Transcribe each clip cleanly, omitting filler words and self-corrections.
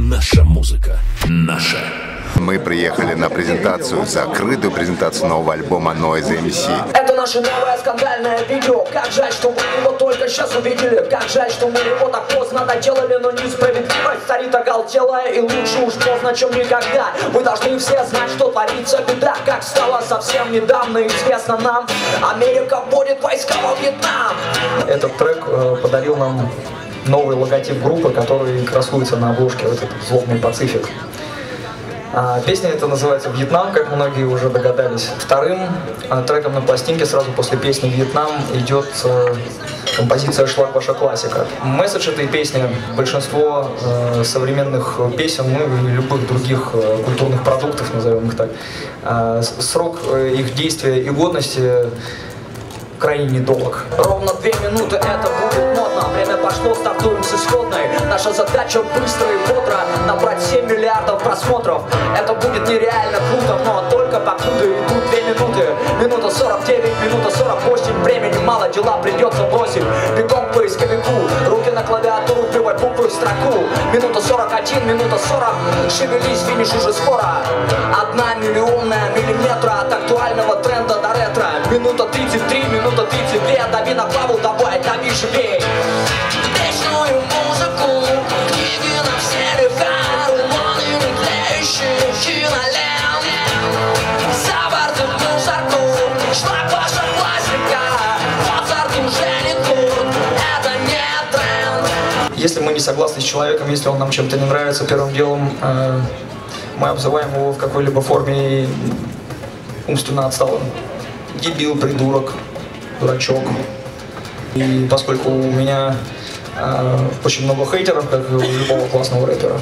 Наша музыка. Наша. Мы приехали на презентацию, закрытую презентацию нового альбома Noise MC. Это наше новое скандальное видео. Как жаль, что мы его только сейчас увидели. Как жаль, что мы его так поздно доделали. Но несправедливость царит оголтелая. И лучше уж поздно, чем никогда. Мы должны все знать, что творится беда. Как стало совсем недавно известно нам, Америка вводит войска во Вьетнам. Этот трек подарил нам новый логотип группы, который красуется на обложке, вот этот злобный Пацифик. Песня эта называется «Вьетнам», как многие уже догадались. Вторым треком на пластинке сразу после песни «Вьетнам» идет композиция «Шлаг ваша классика». Месседж этой песни большинство современных песен, ну и любых других культурных продуктов, назовем их так, срок их действия и годности крайне недолг. Ровно 2 минуты это будет модно. Время пошло, стартуем с исходной. Наша задача быстро и бодро набрать 7 миллиардов просмотров. Это будет нереально круто, но только покуда идут 2 минуты. Минута 49, минута 48. Времени мало, дела придется бросить. Бегом к поисковику, руки на клавиатуру, вбивай буквы в строку. Минута 41, минута 40. Шевелись, финиш уже скоро. 1 миллионная миллиметра от актуального тренда до ретро. Минута 33, минута 32, дави на клаву, давай, дави живей. Вечную музыку, книги на все века, рулоны нетлеющие кинолент. За бортом мусорку, шлаг ваша классика, Моцарт им женит тут, это не тренд. Если мы не согласны с человеком, если он нам чем-то не нравится, первым делом мы обзываем его в какой-либо форме умственно отсталым. Дебил, придурок, дурачок. И поскольку у меня очень много хейтеров, как у любого классного рэпера,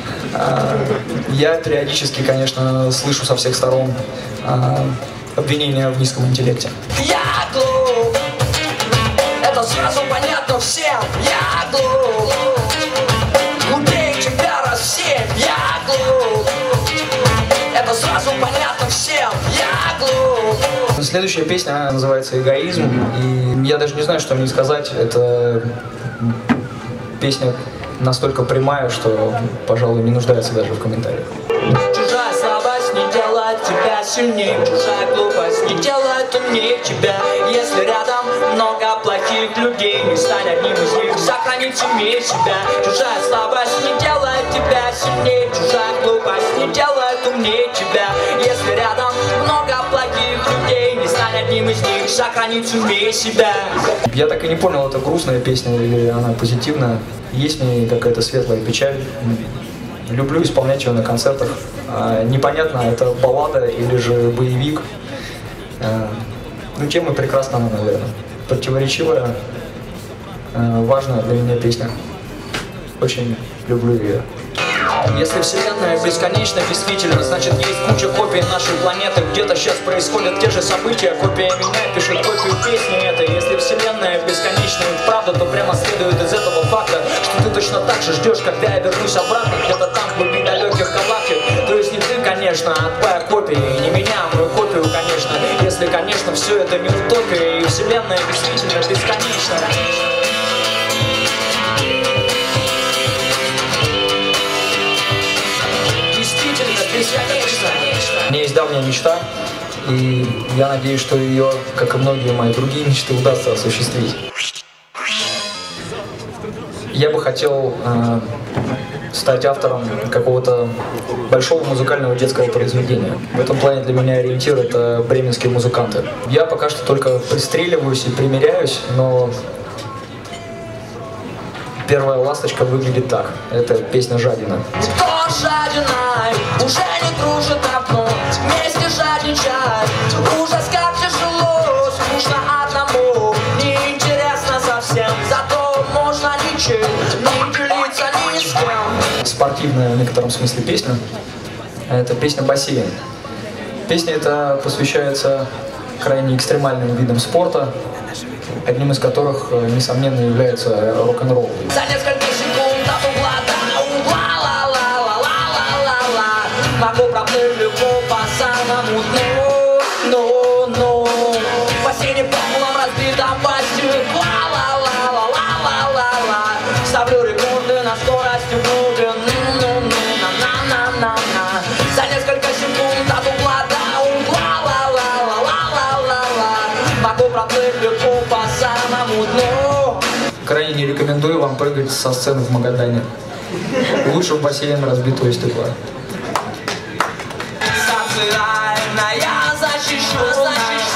я периодически, конечно, слышу со всех сторон обвинения в низком интеллекте. Я глуп, это сразу понятно всем. Я глуп, глупее тебя раз в 7. Я глуп, это сразу понятно всем. Я глуп. Следующая песня называется «Эгоизм», и я даже не знаю, что мне сказать. Это песня настолько прямая, что, пожалуй, не нуждается даже в комментариях. Чужая слабость не делает тебя сильнее, чужая глупость не делает умнее тебя. Если рядом много плохих людей, не стань одним из них, сохрани в семье себя. Чужая слабость не делает тебя сильнее, чужая глупость не делает умнее тебя. Если рядом много плохих людей, не стань одним из них, сохрани в семье себя. Я так и не понял, это грустная песня или она позитивная. Есть в ней какая-то светлая печаль. Люблю исполнять ее на концертах. Непонятно, это баллада или же боевик. Ну, тема прекрасна, наверное. Противоречивая, важная для меня песня. Очень люблю ее. Если Вселенная бесконечна, действительно, значит есть куча копий нашей планеты. Где-то сейчас происходят те же события. Копия меня пишет копию песни этой. Если Вселенная бесконечна и правда, то прямо следует из этого факта, что ты точно так же ждешь, когда я вернусь обратно, где-то там в глуби далеких галактик. То есть не ты, конечно, а твоя копия, и не меня, а мою копию, конечно. Если, конечно, все это не утопия, и Вселенная действительно бесконечна. У меня есть давняя мечта, и я надеюсь, что ее, как и многие мои другие мечты, удастся осуществить. Я бы хотел стать автором какого-то большого музыкального детского произведения. В этом плане для меня ориентир — это бременские музыканты. Я пока что только пристреливаюсь и примеряюсь, но первая ласточка выглядит так. Это песня «Жадина». Кто жадиной уже не дружит давно, вместе жадничать, ужас как тяжело, скучно одному, неинтересно совсем, зато можно ничем не делиться ни с кем. Спортивная в некотором смысле песня. Это песня «Бассейн». Песня эта посвящается крайне экстремальным видам спорта, одним из которых, несомненно, является рок-н-ролл. За несколько секунд от угла до угла, ла-ла-ла-ла-ла-ла-ла, могу проплыть легко по самому дну, ну, в бассейне полном разбитом постель, ла-ла-ла-ла-ла-ла-ла-ла, ставлю рекорды на скорости глубин, прыгать со сцены в Магадане. Лучше в бассейн разбитого стекла. Социальная защищенность,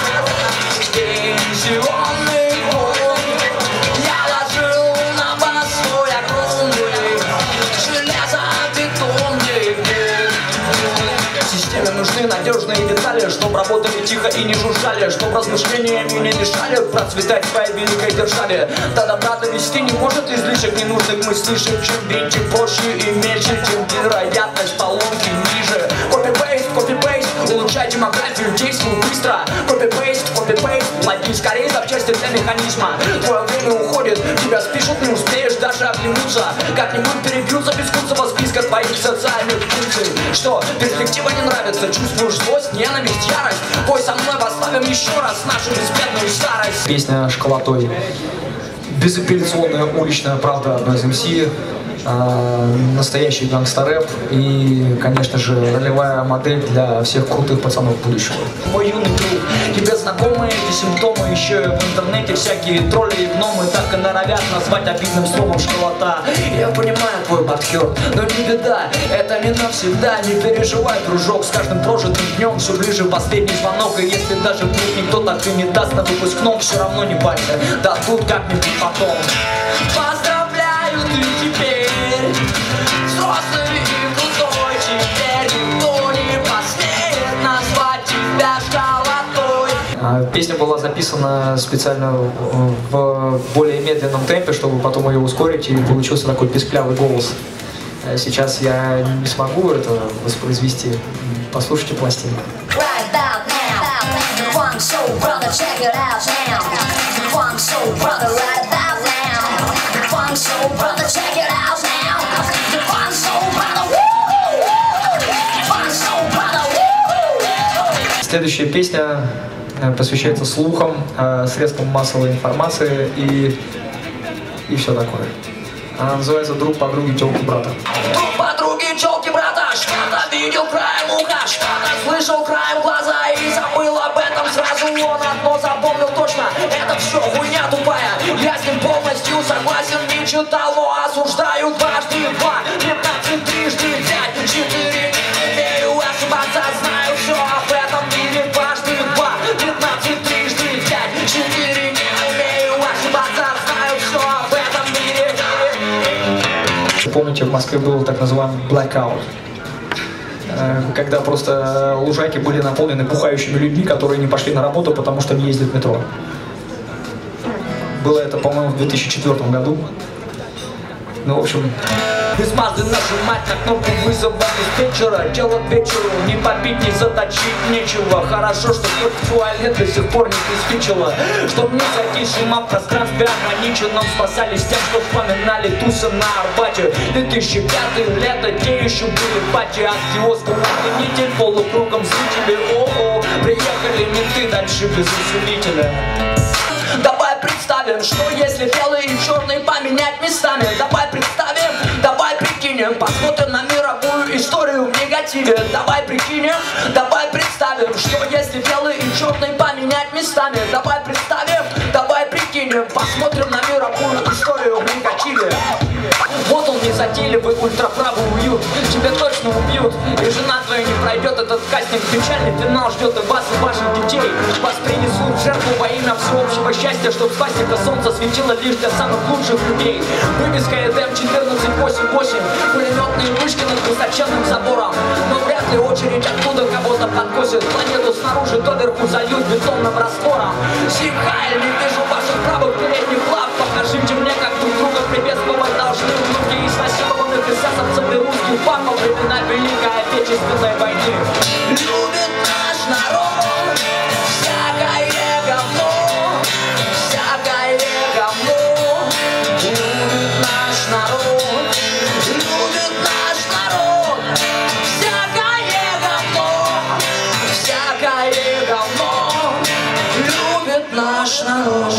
пенсионный фонд. Я ложил на вас свой огромный железобетонный пол. Системе нужны надежные детали, чтоб работали тихо и не жужжали, чтоб размышлениями не мешали процветать в своей великой державе. До добра довести не может излишек ненужных мыслей. Чем бить, тем проще и мельче, тем вероятность поломки ниже. Копипейст, копипейст, улучшай демографию, действуй быстро. Копипейст, копипейст, плати скорее запчасти для механизма. Твое время уходит, тебя спишут, не успеешь даже оглянуться. Как-нибудь перебьются без курсового списка твоих социальных функций. Что, перспектива не нравится, чувствуешь злость, ненависть, ярость? Пой со мной, восславим еще раз нашу беспредную старость. Песня «Школотой». Безапелляционная уличная правда одной из МС. Настоящий гангстер-рэп и, конечно же, ролевая модель для всех крутых пацанов будущего. Мой юный друг, тебе знакомы эти симптомы? Еще и в интернете всякие тролли и гномы так и норовят назвать обидным словом школота. Я понимаю твой подхёрт, но не беда, это не навсегда. Не переживай, дружок, с каждым прожитым днем все ближе последний звонок. И если даже вдруг никто так и не даст на выпускном, все равно не парься, да тут как-нибудь потом. Поздравляю, ты теперь взрослый и крутой, теперь никто не посмеет назвать тебя школотой. Песня была записана специально в более медленном темпе, чтобы потом ее ускорить, и получился такой песклявый голос. Сейчас я не смогу это воспроизвести. Послушайте пластинку. Следующая песня посвящается слухам, средствам массовой информации и все такое. Она называется «Друг подруги, тёлки брата». Друг подруги, тёлки брата, что-то видел краем уха, что-то слышал краем глаза и забыл об этом сразу. Он одно запомнил точно, это все хуйня тупая. Я с ним полностью согласен, не читал, но осуждаю дважды два. 15 трижды 5, 4 не умею ошибаться, знаю все об этом мире дважды два. 15 трижды 5, 4 не умею ошибаться, знаю все об этом мире. Помните, в Москве был так называемый blackout, когда просто лужайки были наполнены бухающими людьми, которые не пошли на работу, потому что не ездят в метро. Было это, по-моему, в 2004 году. Ну, в общем... Без мазы нажимать на кнопку вызова диспетчера. Дело к вечеру, не попить, не заточить нечего. Хорошо, что хоть в туалет до сих пор не приспичило. Чтоб не зайти, шума в пространстве ограниченном. Спасались тем, что вспоминали тусы на Арбате. 2005 лето, те еще были пати. От киоска удлинитель, полукругом зрители. О-о, приехали менты, дальше без усилителя. Давай представим, что если белый и черный поменять местами. Давай представим, давай прикинем, посмотрим на мировую историю в негативе. Давай прикинем, давай представим, что если белый и черный поменять местами. Давай представим, давай прикинем, посмотрим на мировую историю в негативе. Вот он незатейливый ультраправый уют, тебя точно убьют, и жена твоя не пройдет этот кастинг. Печальный финал ждет и вас, и ваших детей. Вас принесут в жертву во имя всеобщего счастья, чтоб свастика солнца светила лишь для самых лучших людей. Вывеска ЭДМ 1488, пулеметные вышки над высоченным забором. Но вряд ли очередь оттуда кого-то подкосит. Планету снаружи доверху зальют бетонным раствором. Сихайль, не вижу ваших правых передних лап. Покажите мне, как друг друга приветствовать должны внуки изнасилованных эсэсовцев и русских банд во времена Великой Отечественной войны. Любит наш народ всякое говно, всякое говно. Любит наш народ, любит наш народ всякое говно, всякое говно. Любит наш народ.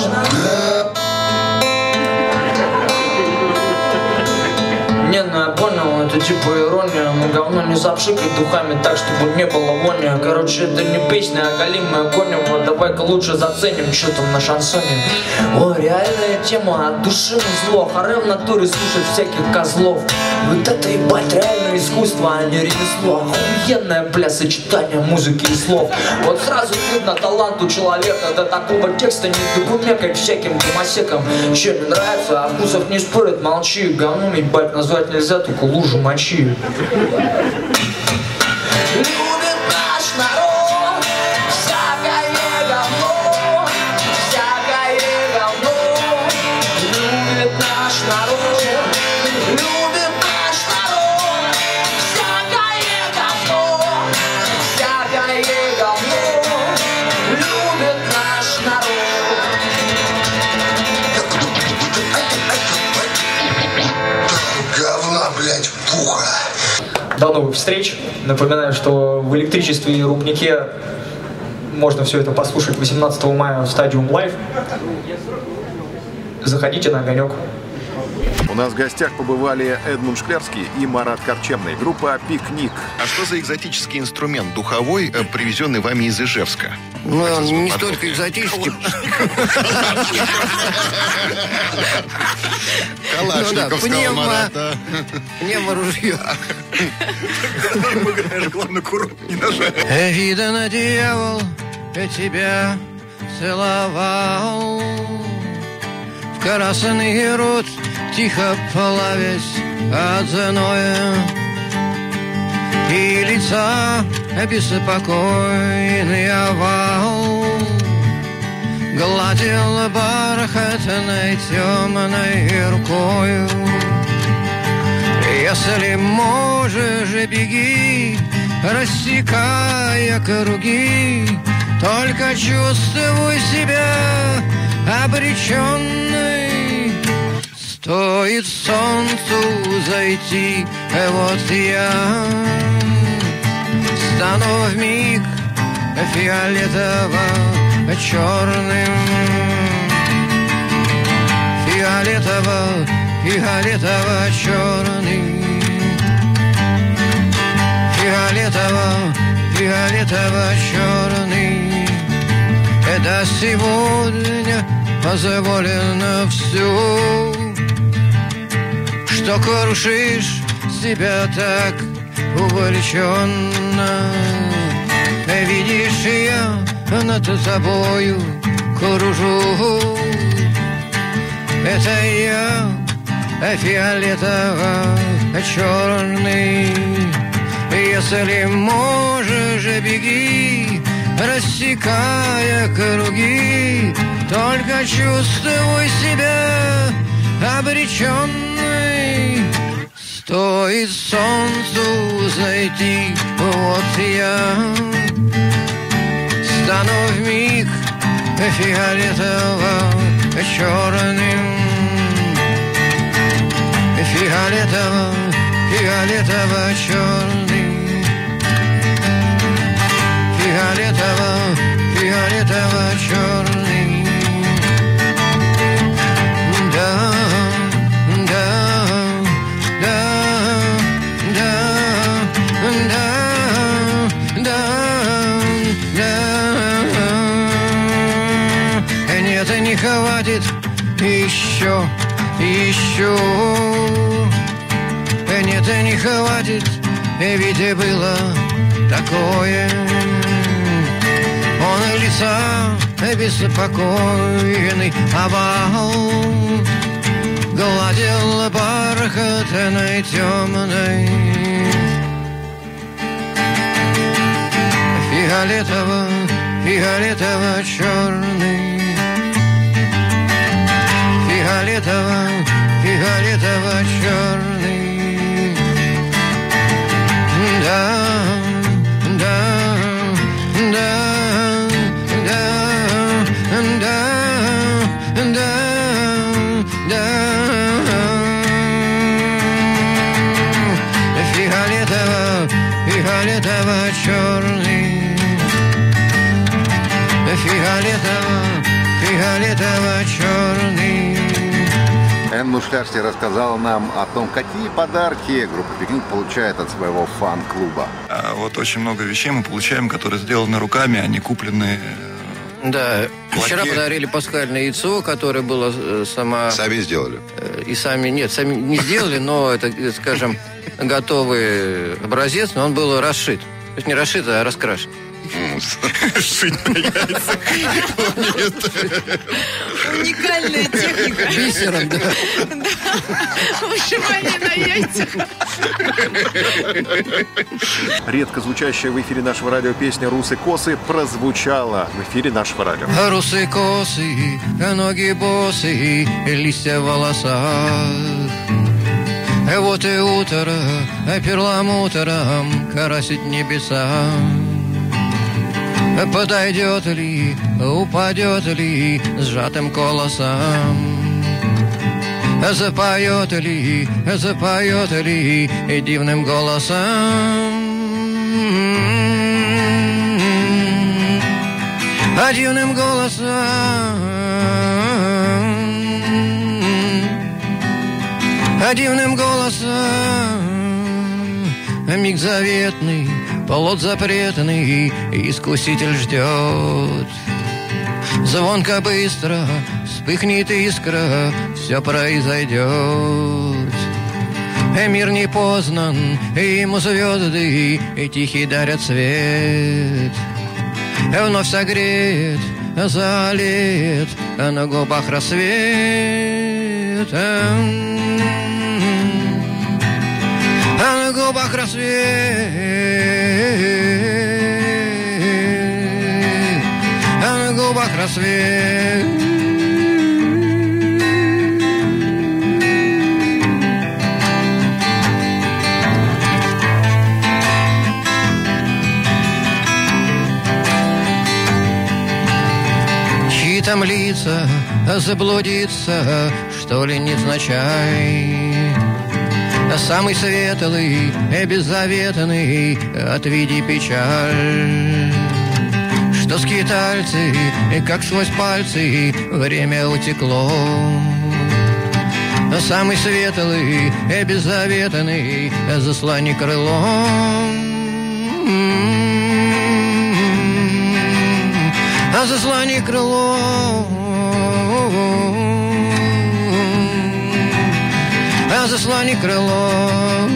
Не, ну я понял, это типа по иронии, но говно не запшикать духами так, чтобы не было вони. Короче, это не песня, а голимая Конева. Давай-ка лучше заценим, что там на шансоне. О, реальная тема, от души зло. Харе в натуре слушать всяких козлов. Вот это, ебать, реальное искусство, а не ремесло. Охуенное, бля, сочетание музыки и слов. Вот сразу видно талант у человека. До такого текста не докумекать всяким гомосекам. Че, не нравится, а вкусов не спорят, молчи. Говном, ебать, назвать нельзя, только лужу мочи. Любит наш народ всякое говно, всякое говно. Любит наш народ, любит наш народ всякое говно, всякое говно. Любит наш народ. Говна, блядь, пуха. До новых встреч. Напоминаю, что в Электричестве и Рубнике можно все это послушать 18 мая в Stadium Live. Заходите на огонек. У нас в гостях побывали Эдмунд Шклярский и Марат Корчемный. Группа «Пикник». А что за экзотический инструмент духовой, привезенный вами из Ижевска? Ну, он не столько экзотический. Калашниковского Марата. Пневморужье. Главное, курок не нажать. Видно, дьявол тебя целовал в красный рот, тихо плавясь от зноя, и лица беспокойный овал гладил бархатной темной рукою. Если можешь, беги, рассекая круги, только чувствуй себя обреченной. Стоит солнцу зайти, вот я стану вмиг фиолетово-черным, фиолетово-черный, фиолетово-черный. Это сегодня позволено все, что крушишь себя так увлеченно. Видишь, я над тобою кружу. Это я фиолетово-черный. Если можешь, беги, рассекая круги, только чувствуй себя обреченной. Стоит солнцу зайти, вот я стану вмиг фиолетово-черным, фиолетово-черный, фиолетово-черный. Да, да, да, да, да, да, да. Нет, не хватит еще. Нет, не хватит, ведь было такое. Он лица беспокойный овал гладил бархатной темной, фиолетово-черный, фиолетово-черный. Да, да, да, да, да, да, да. Фиолетово-черный, фиолетово-черный. Эдмунд Шклярский рассказал нам о том, какие подарки группа «Пикник» получает от своего фан-клуба. Вот очень много вещей мы получаем, которые сделаны руками, они куплены. Да, вчера подарили пасхальное яйцо, которое было Сами сделали? И сами не сделали, но это, скажем, готовый образец, но он был расшит. То есть не расшит, а раскрашен. Шить на яйцах. Уникальная техника. Бисером, да. Вышивание на яйцах. Редко звучащая в эфире нашего радио песня «Русы косы» прозвучала в эфире нашего радио. Русы косы, ноги босы, листья в волосах. Вот и утро, перламутром красит небеса. Подойдет ли, упадет ли сжатым колосом? Запоет ли дивным голосом? Дивным голосом, дивным голосом. Миг заветный, плод запретный, искуситель ждет. Звонко быстро вспыхнет искра, все произойдет. Мир не познан, ему звезды и тихий дарят свет. Вновь согреет, залеет на губах рассвет. На губах рассвет, на губах рассвет. Чьи там лица заблудиться, что ли, невзначай? Самый светлый и беззаветный, отведи печаль. Что скитальцы, как сквозь пальцы, время утекло. Самый светлый и беззаветный, заслони крылом. Заслони крылом. Заслони крыло.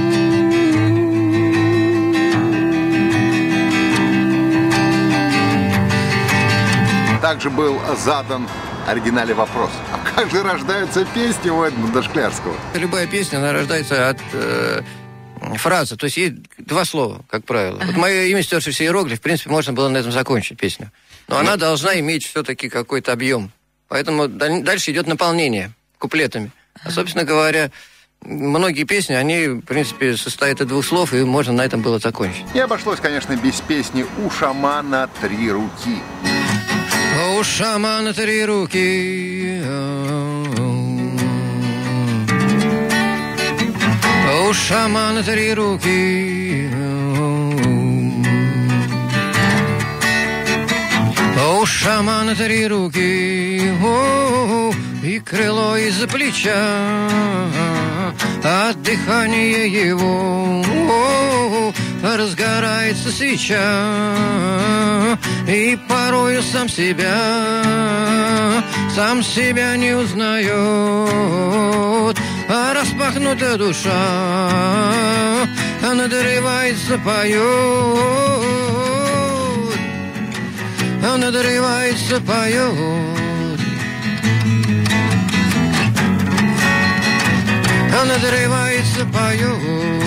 Также был задан оригинальный вопрос. А как же рождаются песни у Эдмунда Шклярского? Любая песня, она рождается от фразы. То есть есть два слова, как правило. Вот мое имя, стершийся иероглиф, в принципе, можно было на этом закончить песню. Но она должна иметь все-таки какой-то объем. Поэтому дальше идет наполнение куплетами. А, собственно говоря, многие песни, они, в принципе, состоят из двух слов, и можно на этом было закончить. Не обошлось, конечно, без песни «У шамана 3 руки». У шамана 3 руки, у шамана 3 руки, у шамана 3 руки, и крыло из-за плеча, от дыхания его разгорается свеча, и порою сам себя не узнает, а распахнутая душа надрывается, поет, надрывается, поет. Надрывается, поет.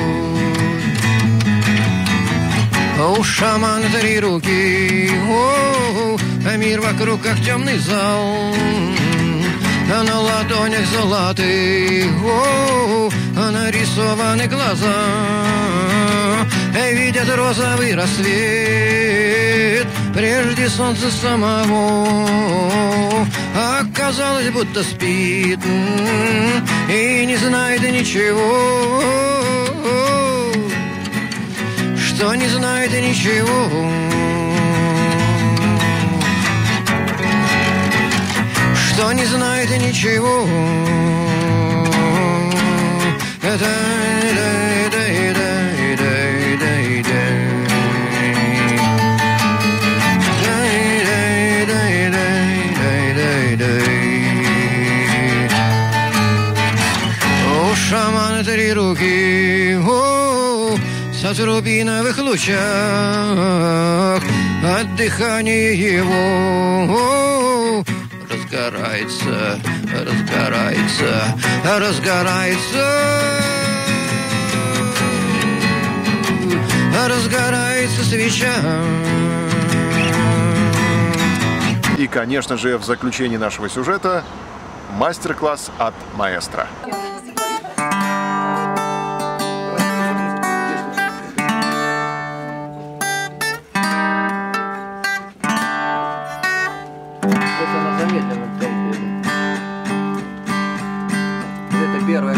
У шамана 3 руки, а мир вокруг как темный зал, а на ладонях золотых нарисованы глаза, видят розовый рассвет прежде солнца самого. Оказалось, будто спит и не знает ничего, что не знает ничего, что не знает ничего. У шамана 3 руки, в рубиновых лучах, от дыхания его разгорается, разгорается, разгорается, разгорается свеча. И, конечно же, в заключении нашего сюжета мастер-класс от маэстро. Это первое.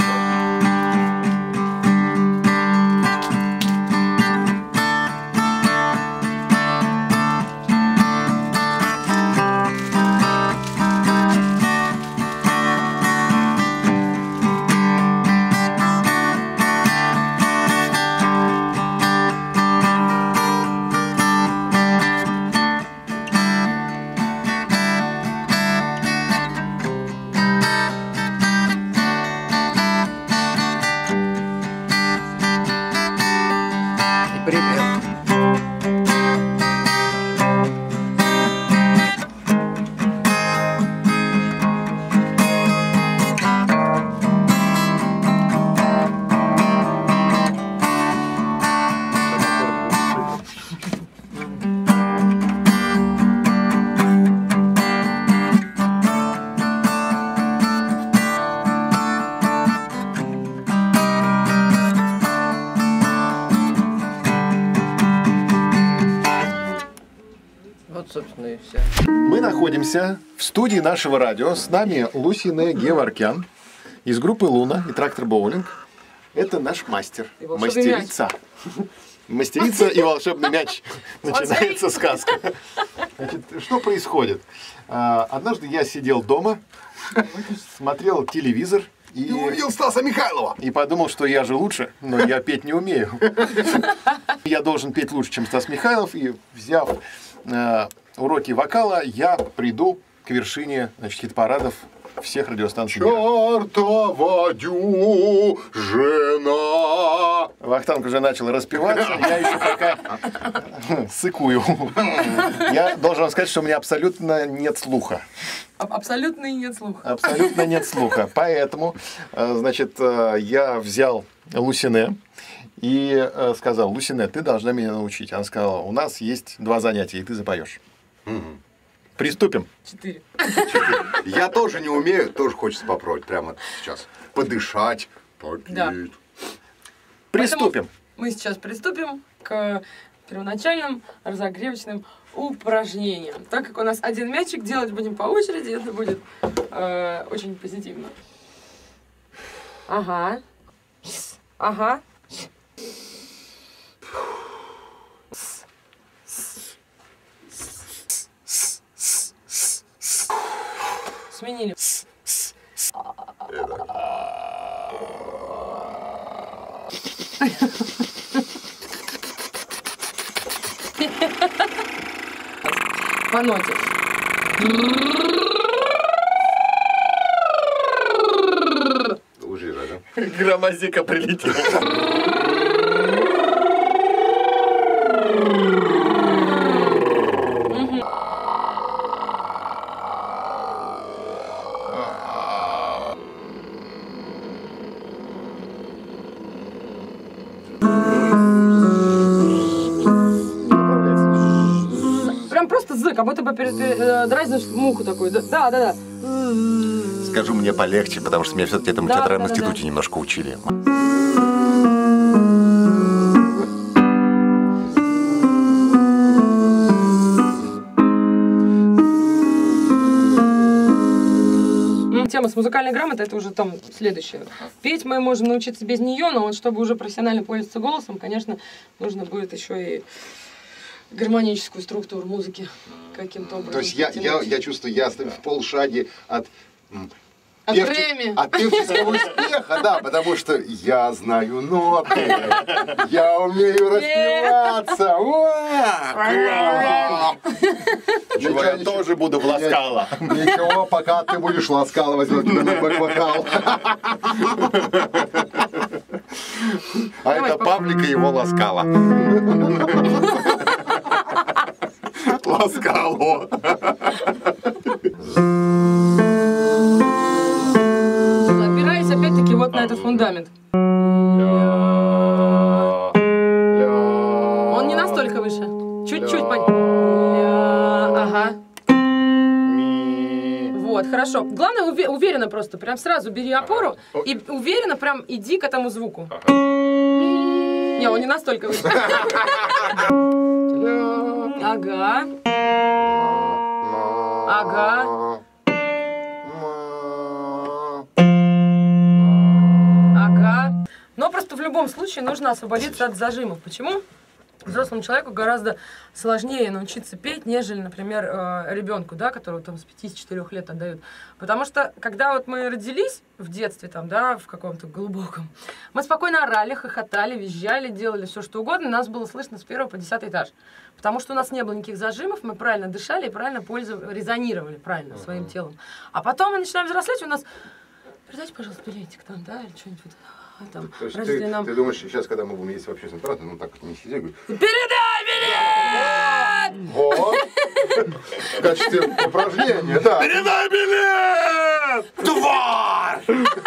Вот, собственно, и все. Мы находимся в студии нашего радио. С нами Лусине Геворкян из группы «Луна» и «Трактор Боулинг». Это наш мастер, мастерица. Мастерица и волшебный мяч. Начинается сказка. Значит, что происходит? Однажды я сидел дома, смотрел телевизор. И увидел Стаса Михайлова. И подумал, что я же лучше, но я петь не умею. Я должен петь лучше, чем Стас Михайлов. И взяв уроки вокала, я приду к вершине, значит, хит-парадов всех радиостанций мира. Чёртова дюжина. Вахтанг уже начал распеваться, я еще пока сыкую. Я должен вам сказать, что у меня абсолютно нет слуха. Абсолютно нет слуха. Абсолютно нет слуха. Поэтому, значит, я взял Лусине и сказал: Лусине, ты должна меня научить. Она сказала: у нас есть 2 занятия, и ты запоешь. Приступим. 4. Я тоже не умею, тоже хочется попробовать прямо сейчас. Подышать, попеть. Да. Приступим. Мы сейчас приступим к первоначальным разогревочным упражнениям. Так как у нас один мячик, делать будем по очереди, это будет очень позитивно. Ага. Ага. Сменили. По ноте. Уже, да? Громозека прилетела. Как будто бы дразнишь муху такую. Да, да, да. Скажу мне полегче, потому что меня все-таки этому театральном институте немножко учили. Тема с музыкальной грамотой — это уже там следующее. Петь мы можем научиться без нее, но вот чтобы уже профессионально пользоваться голосом, конечно, нужно будет еще и гармоническую структуру музыки каким-то образом. То есть я чувствую, я в полшаге от От певческого успеха, да, потому что я знаю ноты, я умею распеваться. Я тоже буду в Ласкало. Ничего, пока ты будешь Ласкало, возьмет тебя на бэк-вокал. А это Павлик и его Ласкало. Ласкало. Опираясь опять-таки вот на этот фундамент. Он не настолько выше. Чуть-чуть. Ага. Вот, хорошо. Главное, уверенно просто. Прям сразу бери опору и уверенно прям иди к этому звуку. Не, он не настолько выше. Ага. Ага. Ага. Но просто в любом случае нужно освободиться от зажимов. Почему? Взрослому человеку гораздо сложнее научиться петь, нежели, например, ребенку, да, которого там с 5-4 лет отдают. Потому что, когда вот мы родились в детстве, там, да, в каком-то глубоком, мы спокойно орали, хохотали, визжали, делали все, что угодно, и нас было слышно с 1 по 10 этаж. Потому что у нас не было никаких зажимов, мы правильно дышали и правильно резонировали правильно своим телом. А потом мы начинаем взрослеть, у нас... Передайте, пожалуйста, билетик там, да, или что-нибудь вот. Там, то есть ты думаешь, сейчас, когда мы будем есть в общественном транспорте, ну так не сиди, говорю, передай билет! Вот. В качестве упражнения, да. Передай билет! Тварь!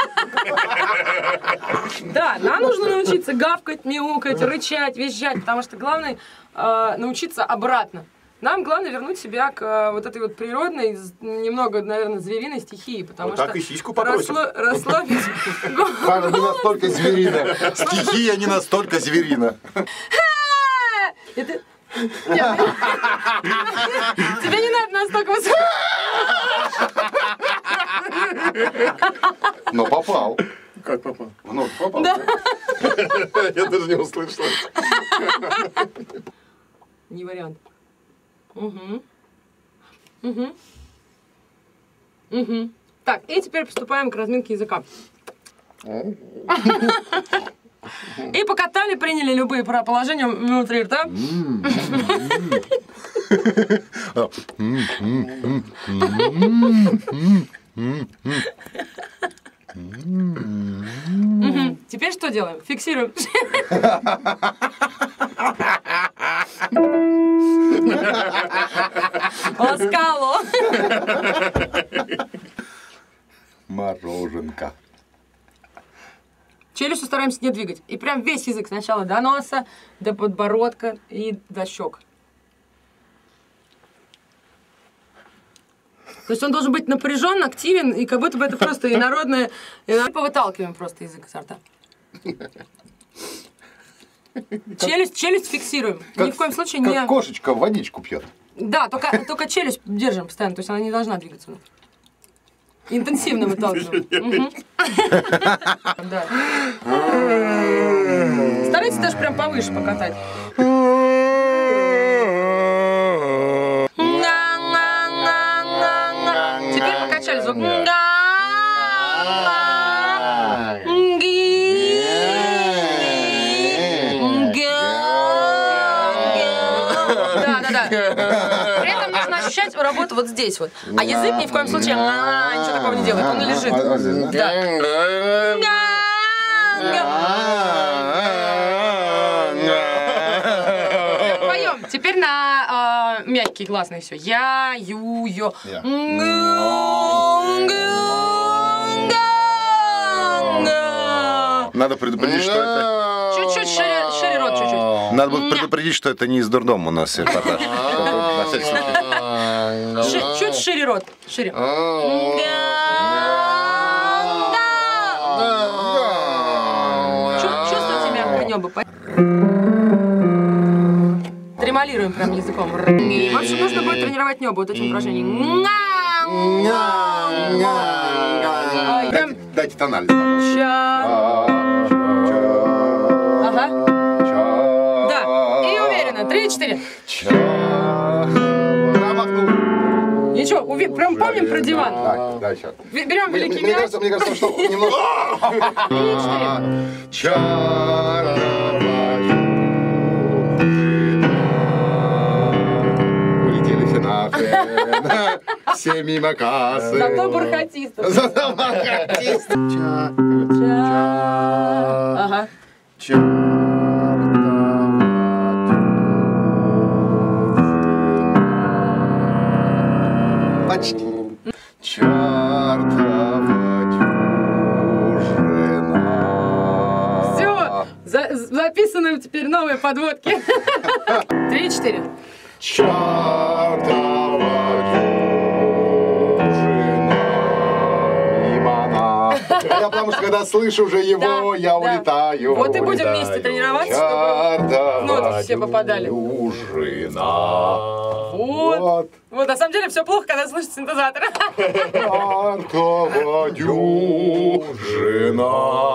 Да, нам нужно научиться гавкать, мяукать, рычать, визжать, потому что главное научиться обратно. Нам главное вернуть себя к вот этой вот природной, немного, наверное, звериной стихии, потому вот что... так и сиську попросим. Расслабить... Павел, не настолько зверина. Стихия не настолько зверина. Тебе не надо настолько высоко. Но попал. Как попал? В ногу попал. Да. Я даже не услышал. Не вариант. Угу. Угу. Угу. Так, и теперь приступаем к разминке языка. И покатали, приняли любые положения внутри рта. Теперь что делаем? Фиксируем. Ласкало. Мороженка. Челюстью стараемся не двигать. И прям весь язык сначала до носа, до подбородка и до щек. То есть он должен быть напряжен, активен, и как будто бы это просто инородное... Повыталкиваем просто язык изо рта. Челюсть фиксируем. Ни в коем случае не... Как кошечка водичку пьет. Да, только челюсть держим постоянно, то есть она не должна двигаться. Интенсивно выталкиваем. Старайтесь даже прям повыше покатать. Теперь покачали звук. При этом нужно ощущать работу вот здесь вот. А язык ни в коем случае ничего такого не делает. Он лежит. Поем. Теперь на мягкие гласные все. Я, ю, ё. Надо предупредить, что это... Чуть-чуть шире рот, чуть-чуть. Надо будет предупредить, что это не из дурдома у нас репортаж. Чуть шире рот. Шире. Чувствуйте мягкое небо. Тремолируем прям языком. В общем, нужно будет тренировать небо вот этим упражнением. Дайте тональность. Ага. Да. И уверенно. 3-4. Ничего Что, прям помним про диван? Да, сейчас. Берем великий мяч. Мне кажется, что немножко... 3-4. Улетели все нахрен. Все мимо кассы. Зато бархатистов. Зато бархатистов. Ага. Почти. Чертова дюжина. Все, записаны теперь новые подводки. 3-4. Чертова дюжина лимона. Я потому что когда слышу уже его, я улетаю. Вот и будем вместе тренироваться, чтобы ноты все попадали. Дюжина. Вот. Вот, на самом деле все плохо, когда слышишь синтезатор. Чертова дюжина.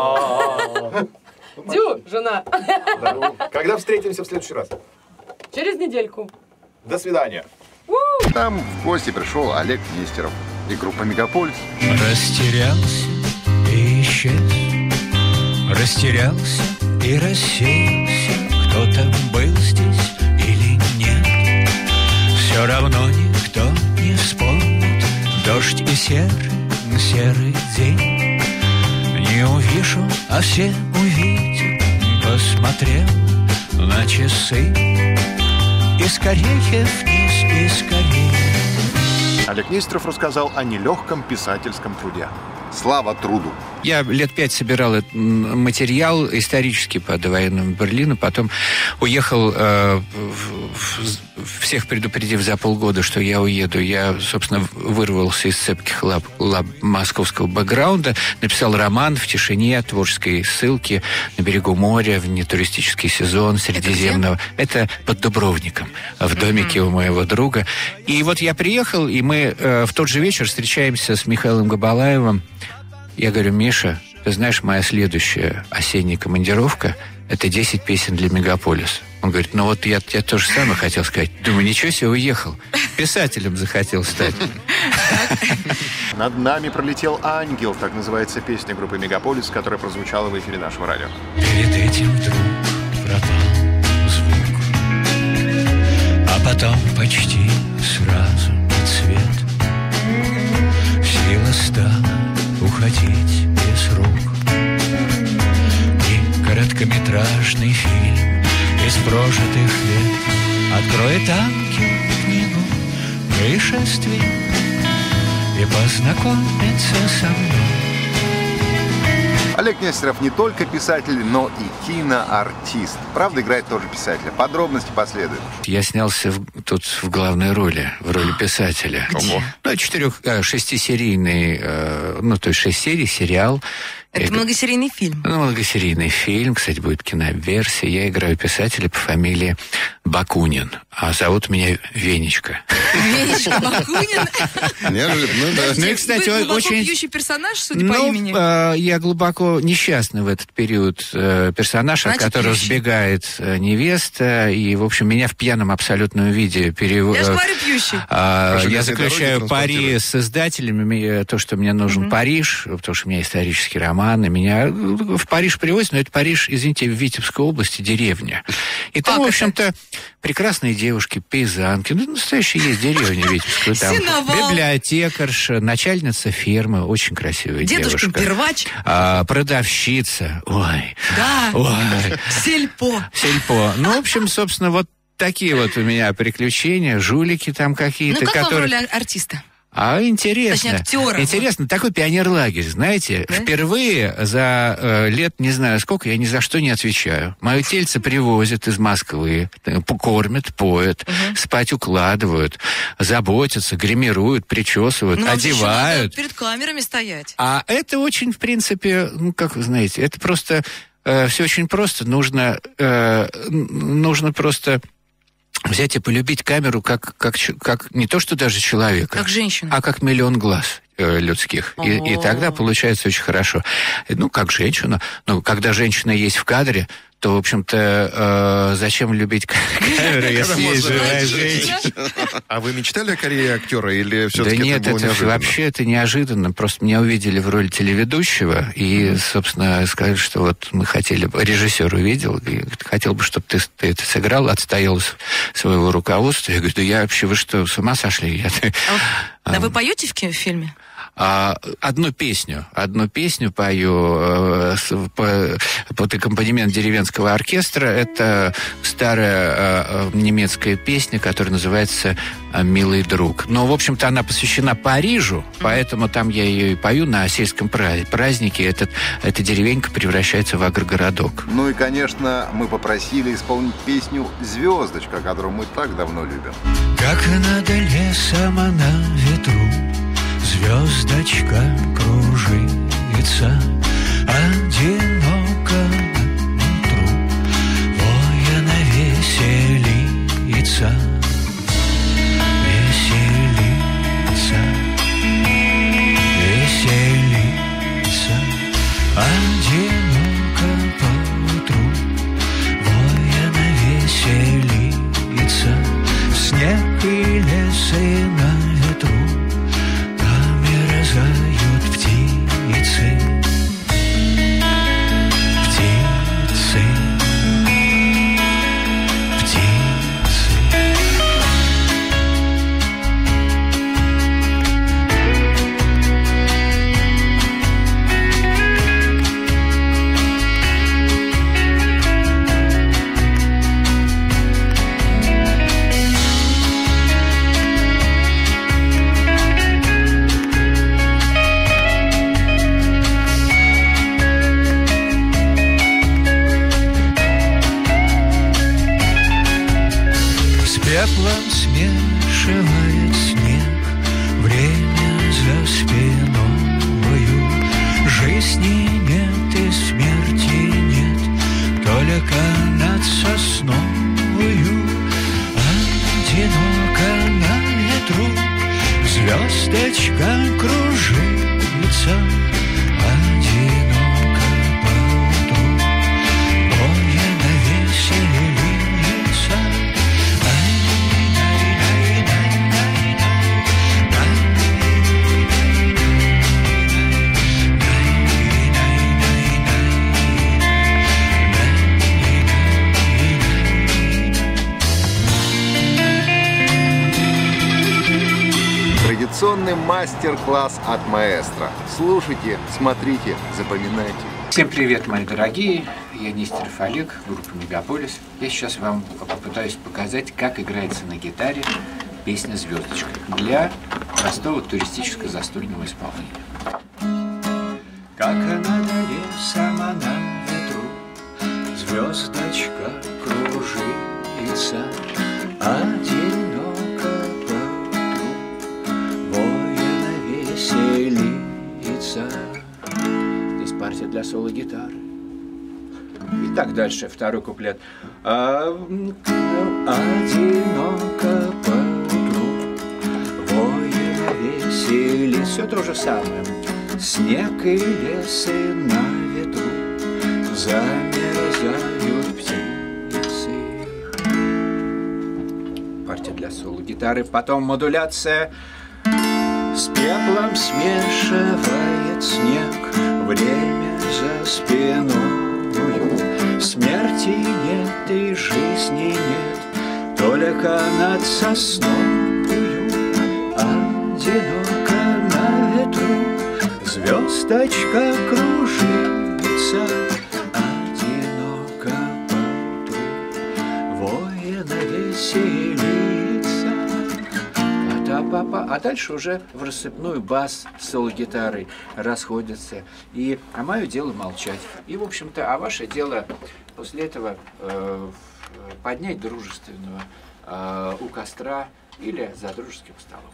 Жена. Когда встретимся в следующий раз? Через недельку. До свидания. Там в гости пришел Олег Нестеров и группа «Мегаполис». Растерялся и исчез, растерялся и рассеялся. Кто-то был здесь или нет, все равно никто не вспомнит. Дождь и серый день. Не увижу, а все увидят. Посмотрел на часы и скорее вниз, и скорее. Олег Нестеров рассказал о нелегком писательском труде. Слава труду. Я лет 5 собирал этот материал исторический по довоенному Берлину, потом уехал, всех предупредив за полгода, что я уеду. Я, собственно, вырвался из цепких лап московского бэкграунда, написал роман в тишине, творческой ссылки на берегу моря, в нетуристический сезон Средиземного. Это под Дубровником, в домике у моего друга. И вот я приехал, и мы в тот же вечер встречаемся с Михаилом Габалаевым. Я говорю: Миша, ты знаешь, моя следующая осенняя командировка — это 10 песен для «Мегаполис». Он говорит: ну вот я то же самое хотел сказать. Думаю, ничего себе, уехал. Писателем захотел стать. «Над нами пролетел ангел», так называется песня группы «Мегаполис», которая прозвучала в эфире нашего радио. Перед этим вдруг пропал звук, а потом почти сразу и цвет. Сила стала уходить без рук. И короткометражный фильм из прожитых лет откроет ангел книгу происшествий и познакомится со мной. Олег Нестеров не только писатель, но и киноартист. Правда, играет тоже писателя. Подробности последуют. Я снялся тут в главной роли, в роли писателя. Где? Ну, 6-серийный, то есть 6 серий, сериал. Это многосерийный фильм? Ну, многосерийный фильм, кстати, будет киноверсия. Я играю писателя по фамилии Бакунин, а зовут меня Венечка. Венечка Бакунин? Неожиданно, да. Ну и, кстати, вы глубоко очень... пьющий персонаж, судя по имени? Я глубоко несчастный в этот период персонаж, от которого сбегает невеста, и, в общем, меня в пьяном абсолютном виде Я же говорю пьющий. Я заключаю пари с издателями, то, что мне нужен Париж, потому что у меня исторический роман, и меня в Париж привозят, но это Париж, извините, в Витебской области, деревня. И там, в общем-то, прекрасные девушки, пейзанки, настоящие есть деревня Витебская. Там библиотекарша, начальница фермы, очень красивая девушка. Дедушка первач. Продавщица. Ой. Да. Ой. Сельпо. Ну, в общем, собственно, вот такие вот у меня приключения, жулики там какие-то. Ну, как вам роль артиста? Интересно. Точнее, актера. Интересно, такой пионерлагерь, знаете, да? Впервые за лет, не знаю сколько, я ни за что не отвечаю. Мое тельце привозят из Москвы, кормят, поят, спать укладывают, заботятся, гримируют, причесывают, одевают. Перед камерами стоять. А это очень, в принципе, как вы знаете, это просто, все очень просто. Нужно просто взять и полюбить камеру как не то, что даже человека. Как женщину. А как миллион глаз людских. И тогда получается очень хорошо. Ну, как женщина. Ну, когда женщина есть в кадре, то, в общем-то, зачем любить камеру, если есть живая женщина? А вы мечтали о карьере актера или все-таки да нет, это было неожиданно? Вообще это неожиданно. Просто меня увидели в роли телеведущего и, собственно, сказали, что вот мы хотели бы, режиссер увидел, и хотел бы, чтобы ты это сыграл, отстоял своего руководства. Я говорю, да я вообще, вы что, с ума сошли? А вы поете в фильме? Одну песню пою под аккомпанемент деревенского оркестра. Это старая немецкая песня, которая называется «Милый друг». Но, в общем-то, она посвящена Парижу, поэтому там я ее и пою на сельском празднике. Эта деревенька превращается в агрогородок. Ну и, конечно, мы попросили исполнить песню «Звездочка», которую мы так давно любим. Как над лесом на ветру звездочка кружится, одиноко на утру, воина веселится, одиноко поутру, воина веселится, снег и лесы на ветру. Замерзают птицы, птицы, птицы. Пеплом смешивает снег, время за спиною. Жизни нет и смерти нет, только над сосною. Одиноко на ветру звездочка кружится, одиноко поутру, воина веселится. Традиционный мастер-класс от маэстро. Слушайте, смотрите, запоминайте. Всем привет, мои дорогие. Я Нестеров Олег, группа Мегаполис. Я сейчас вам попытаюсь показать, как играется на гитаре песня «Звездочка» для простого туристического застольного исполнения. Как над лесом на ветру звездочка кружится, одиноко поутру, воина веселится. Здесь партия для соло-гитары. И так дальше, второй куплет. Одиноко поутру, воина веселится. Все то же самое. Снег и лесы на ветру, замерзают птицы. Партия для соло-гитары. Потом модуляция. С пеплом смешивает снег, время за спиною. Смерти нет и жизни нет, только над сосною. Одиноко на ветру звездочка кружится, одиноко поутру, воина веселится. А дальше уже в рассыпную бас с соло-гитарой расходятся. А мое дело молчать. И, в общем-то, а ваше дело после этого поднять дружественного у костра или за дружеским столом.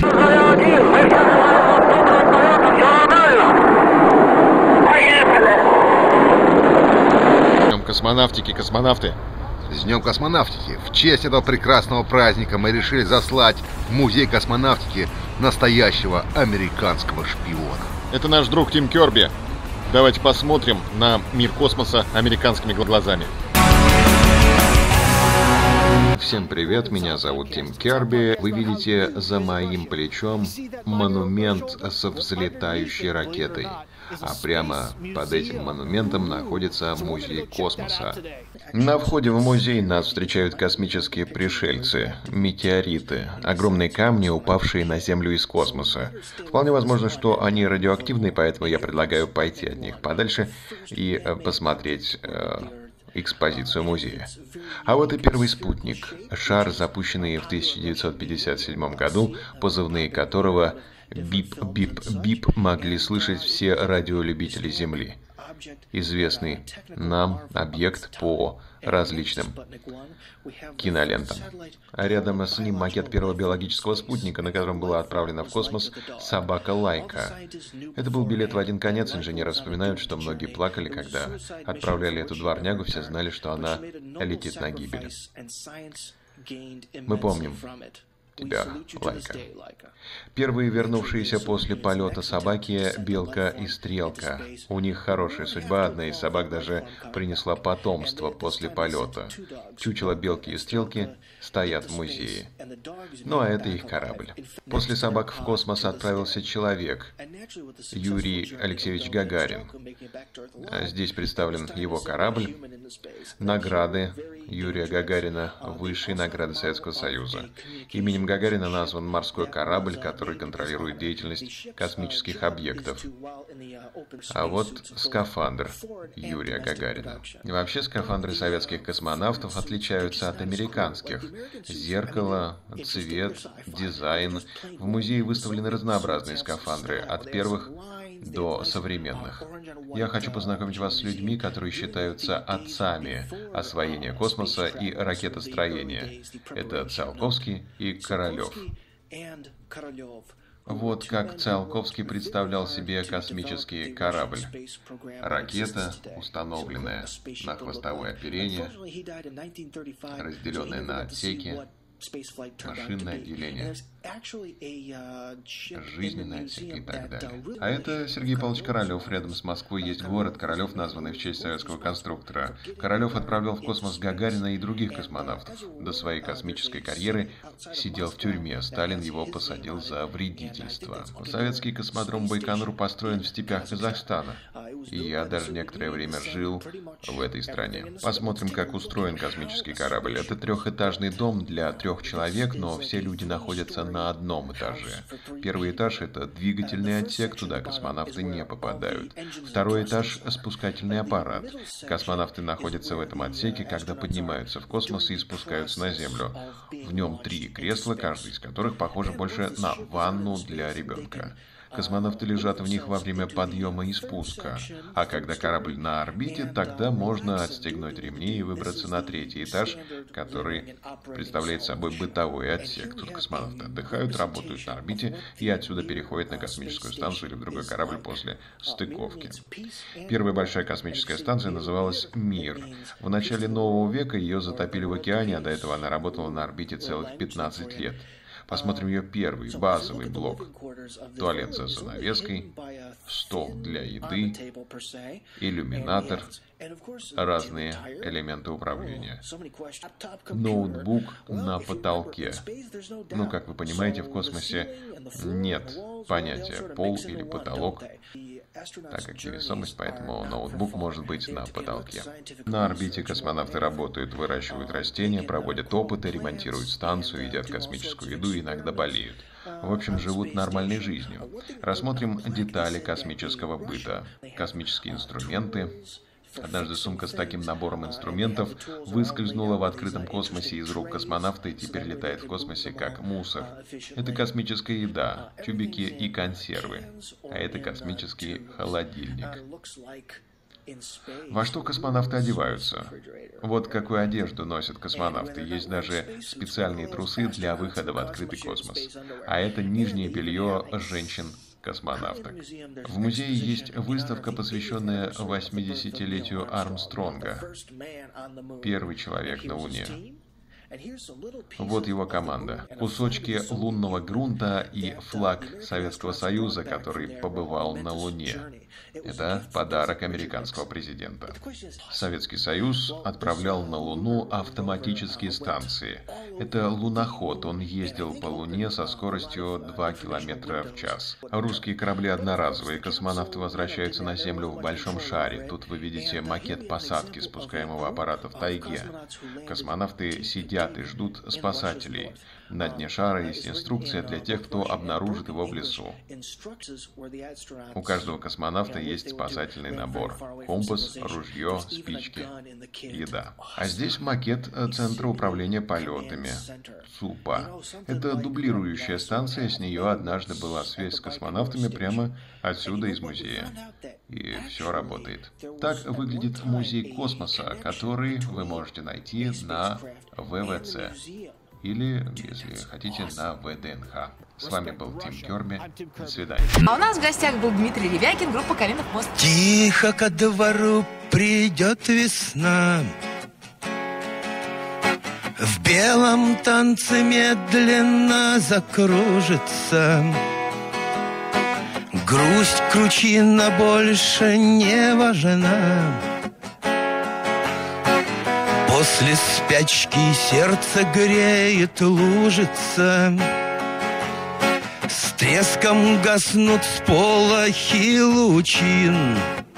С Днем космонавтики, космонавты! С Днем космонавтики! В честь этого прекрасного праздника мы решили заслать в музей космонавтики настоящего американского шпиона. Это наш друг Тим Керби. Давайте посмотрим на мир космоса американскими глазами. Всем привет, меня зовут Тим Керби. Вы видите за моим плечом монумент со взлетающей ракетой. А прямо под этим монументом находится музей космоса. На входе в музей нас встречают космические пришельцы, метеориты, огромные камни, упавшие на Землю из космоса. Вполне возможно, что они радиоактивные, поэтому я предлагаю пойти от них подальше и посмотреть экспозицию музея. А вот и первый спутник, шар, запущенный в 1957 году, позывные которого «бип-бип-бип» могли слышать все радиолюбители Земли. Известный нам объект по различным кинолентам. А рядом с ним макет первого биологического спутника, на котором была отправлена в космос собака Лайка. Это был билет в один конец. Инженеры вспоминают, что многие плакали, когда отправляли эту дворнягу, все знали, что она летит на гибель. Мы помним тебя, Лайка. Первые вернувшиеся после полета собаки — Белка и Стрелка. У них хорошая судьба, одна из собак даже принесла потомство после полета. Чучело Белки и Стрелки стоят в музее. Ну а это их корабль. После собак в космос отправился человек, Юрий Алексеевич Гагарин. Здесь представлен его корабль. Награды Юрия Гагарина — высшие награды Советского Союза. Именем Гагарина назван морской корабль, который контролирует деятельность космических объектов. А вот скафандр Юрия Гагарина. И вообще скафандры советских космонавтов отличаются от американских. Зеркало, цвет, дизайн. В музее выставлены разнообразные скафандры, от первых до современных. Я хочу познакомить вас с людьми, которые считаются отцами освоения космоса и ракетостроения. Это Циолковский и Королёв. Вот как Циолковский представлял себе космический корабль. Ракета, установленная на хвостовое оперение, разделенная на отсеки, машинное отделение, жизненный отсек и так далее. А это Сергей Павлович Королёв. Рядом с Москвой есть город Королёв, названный в честь советского конструктора. Королёв отправлял в космос Гагарина и других космонавтов. До своей космической карьеры сидел в тюрьме. Сталин его посадил за вредительство. Советский космодром Байконур построен в степях Казахстана. И я даже некоторое время жил в этой стране. Посмотрим, как устроен космический корабль. Это трехэтажный дом для 3 человек, но все люди находятся на одном этаже. Первый этаж — это двигательный отсек, туда космонавты не попадают. Второй этаж — спускательный аппарат. Космонавты находятся в этом отсеке, когда поднимаются в космос и спускаются на Землю. В нем 3 кресла, каждый из которых похоже больше на ванну для ребенка. Космонавты лежат в них во время подъема и спуска. А когда корабль на орбите, тогда можно отстегнуть ремни и выбраться на 3-й этаж, который представляет собой бытовой отсек. Тут космонавты отдыхают, работают на орбите и отсюда переходят на космическую станцию или в другой корабль после стыковки. Первая большая космическая станция называлась «Мир». В начале нового века ее затопили в океане, а до этого она работала на орбите целых 15 лет. Посмотрим ее первый, базовый блок. Туалет за занавеской, стол для еды, иллюминатор, разные элементы управления. Ноутбук на потолке. Ну, как вы понимаете, в космосе нет понятия пол или потолок, так как невесомость, поэтому ноутбук может быть на потолке. На орбите космонавты работают, выращивают растения, проводят опыты, ремонтируют станцию, едят космическую еду и иногда болеют. В общем, живут нормальной жизнью. Рассмотрим детали космического быта. Космические инструменты. Однажды сумка с таким набором инструментов выскользнула в открытом космосе из рук космонавта и теперь летает в космосе как мусор. Это космическая еда, тюбики и консервы. А это космический холодильник. Во что космонавты одеваются? Вот какую одежду носят космонавты. Есть даже специальные трусы для выхода в открытый космос. А это нижнее белье женщин-космонавток. В музее есть выставка, посвященная 80-летию Армстронга. Первый человек на Луне. Вот его команда. Кусочки лунного грунта и флаг Советского Союза, который побывал на Луне. Это подарок американского президента. Советский Союз отправлял на Луну автоматические станции. Это луноход, он ездил по Луне со скоростью 2 км в час. Русские корабли одноразовые, космонавты возвращаются на Землю в большом шаре. Тут вы видите макет посадки спускаемого аппарата в тайге. Космонавты сидят и ждут спасателей. На дне шара есть инструкция для тех, кто обнаружит его в лесу. У каждого космонавта есть спасательный набор. Компас, ружье, спички, еда. А здесь макет Центра управления полетами, ЦУПа. Это дублирующая станция, с нее однажды была связь с космонавтами прямо отсюда из музея. И все работает. Так выглядит музей космоса, который вы можете найти на ВВЦ. Или, если хотите, на ВДНХ. С вами был Тим Керби. До свидания. А у нас в гостях был Дмитрий Ревякин, группа «Калинов мост». Тихо ко двору придет весна, в белом танце медленно закружится. Грусть кручина больше не важна. После спячки сердце греет лужица. С треском гаснут сполохи лучин.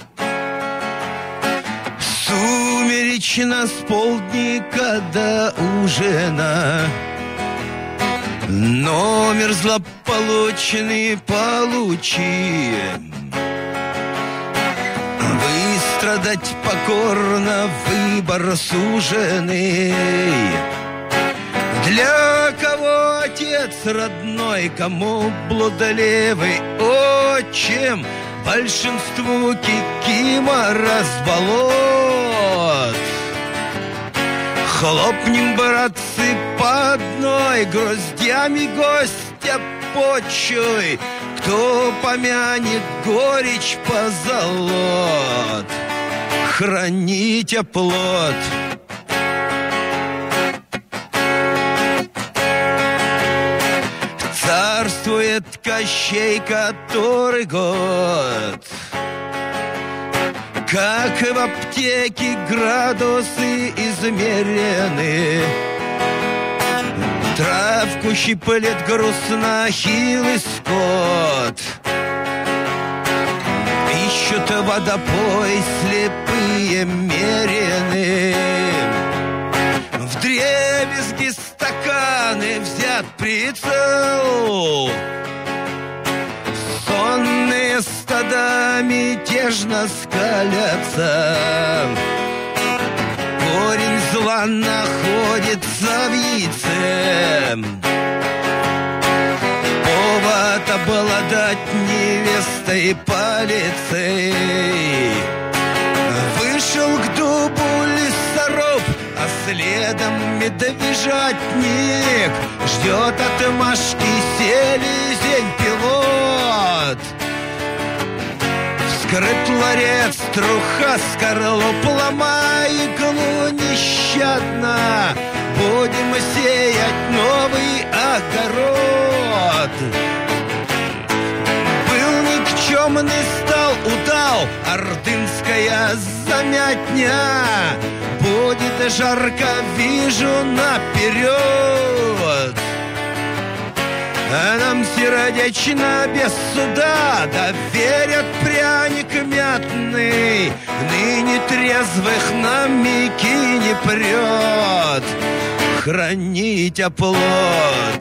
Сумеречно с полдника до ужина. Номер злополучный получи. Выстрадать покорно выбор суженый. Для кого отец родной, кому блудолевый отчим, большинству кикима разболот. Хлопнем, братцы, по одной, гроздями гостя почуй. Кто помянет горечь позолот, храните плод. Царствует Кощей который год. Как и в аптеке градусы измерены. Травку щиплет грустно хилый скот. Ищут водопой слепые мерены. Вдребезги стаканы взят прицел. Сонные стада мятежно скалятся. Корень зла находится в яйце. Повод обладать невестой полицией. Вышел к дубу лесоруб, а следом медвежатник. Ждет отмашки селезень-пилот. Вскрыт ларец, труха, скорлуп, ломай иглу нещадно. Будем сеять новый огород. Был никчемный, стал удал, ордынская замятня. Будет жарко, вижу наперед. А нам сердечно без суда доверят пряник мятный. Ныне трезвых на мики не прет. Хранить оплот.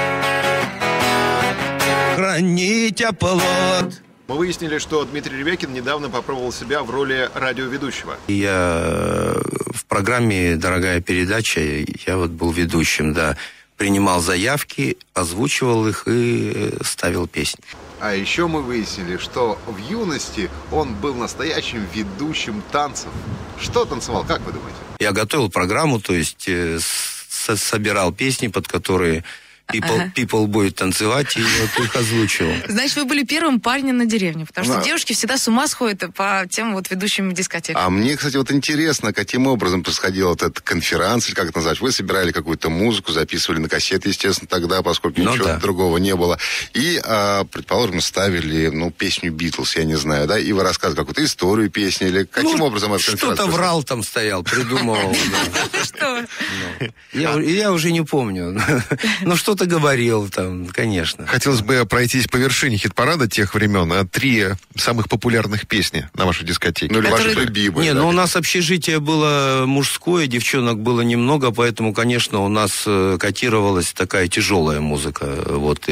Хранить оплот. Мы выяснили, что Дмитрий Ревякин недавно попробовал себя в роли радиоведущего. Я в программе «Дорогая передача», я вот был ведущим, да. Принимал заявки, озвучивал их и ставил песни. А еще мы выяснили, что в юности он был настоящим ведущим танцев. Что танцевал, как вы думаете? Я готовил программу, то есть собирал песни, под которые people будет танцевать, и вот их озвучивал. Значит, вы были первым парнем на деревне, потому что девушки всегда с ума сходят по тем вот ведущим дискотек. А мне, кстати, вот интересно, каким образом происходила вот эта конференция, или как это назвать? Вы собирали какую-то музыку, записывали на кассеты, естественно, тогда, поскольку ничего другого не было. И, предположим, ставили, песню «Битлз», я не знаю, да, и вы рассказывали какую-то историю песни, или каким образом эта конференция? Что-то врал там стоял, придумывал. Что? Я уже не помню. Ну, что-то говорил там, конечно. Хотелось бы пройтись по вершине хит-парада тех времен. 3 самых популярных песни на вашей дискотеке. Ну, или ваши любимые. Не, у нас общежитие было мужское, девчонок было немного, поэтому, конечно, у нас котировалась такая тяжелая музыка. Вот,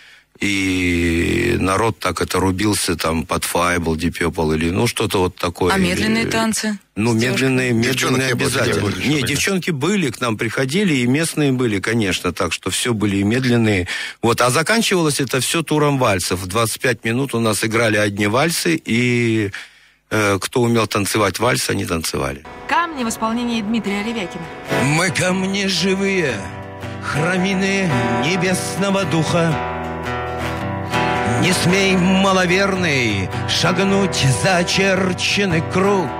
и народ так это рубился там под Файбл, Deep Purple или что-то вот такое. А медленные танцы? Медленные обязательно. Не, девчонки были, к нам приходили, и местные были, конечно, так что все были и медленные. Вот, а заканчивалось это все туром вальсов. В 25 минут у нас играли одни вальсы, и кто умел танцевать вальс, они танцевали. Камни в исполнении Дмитрия Ревякина. Мы камни живые, храмины небесного духа. Не смей, маловерный, шагнуть за очерченный круг.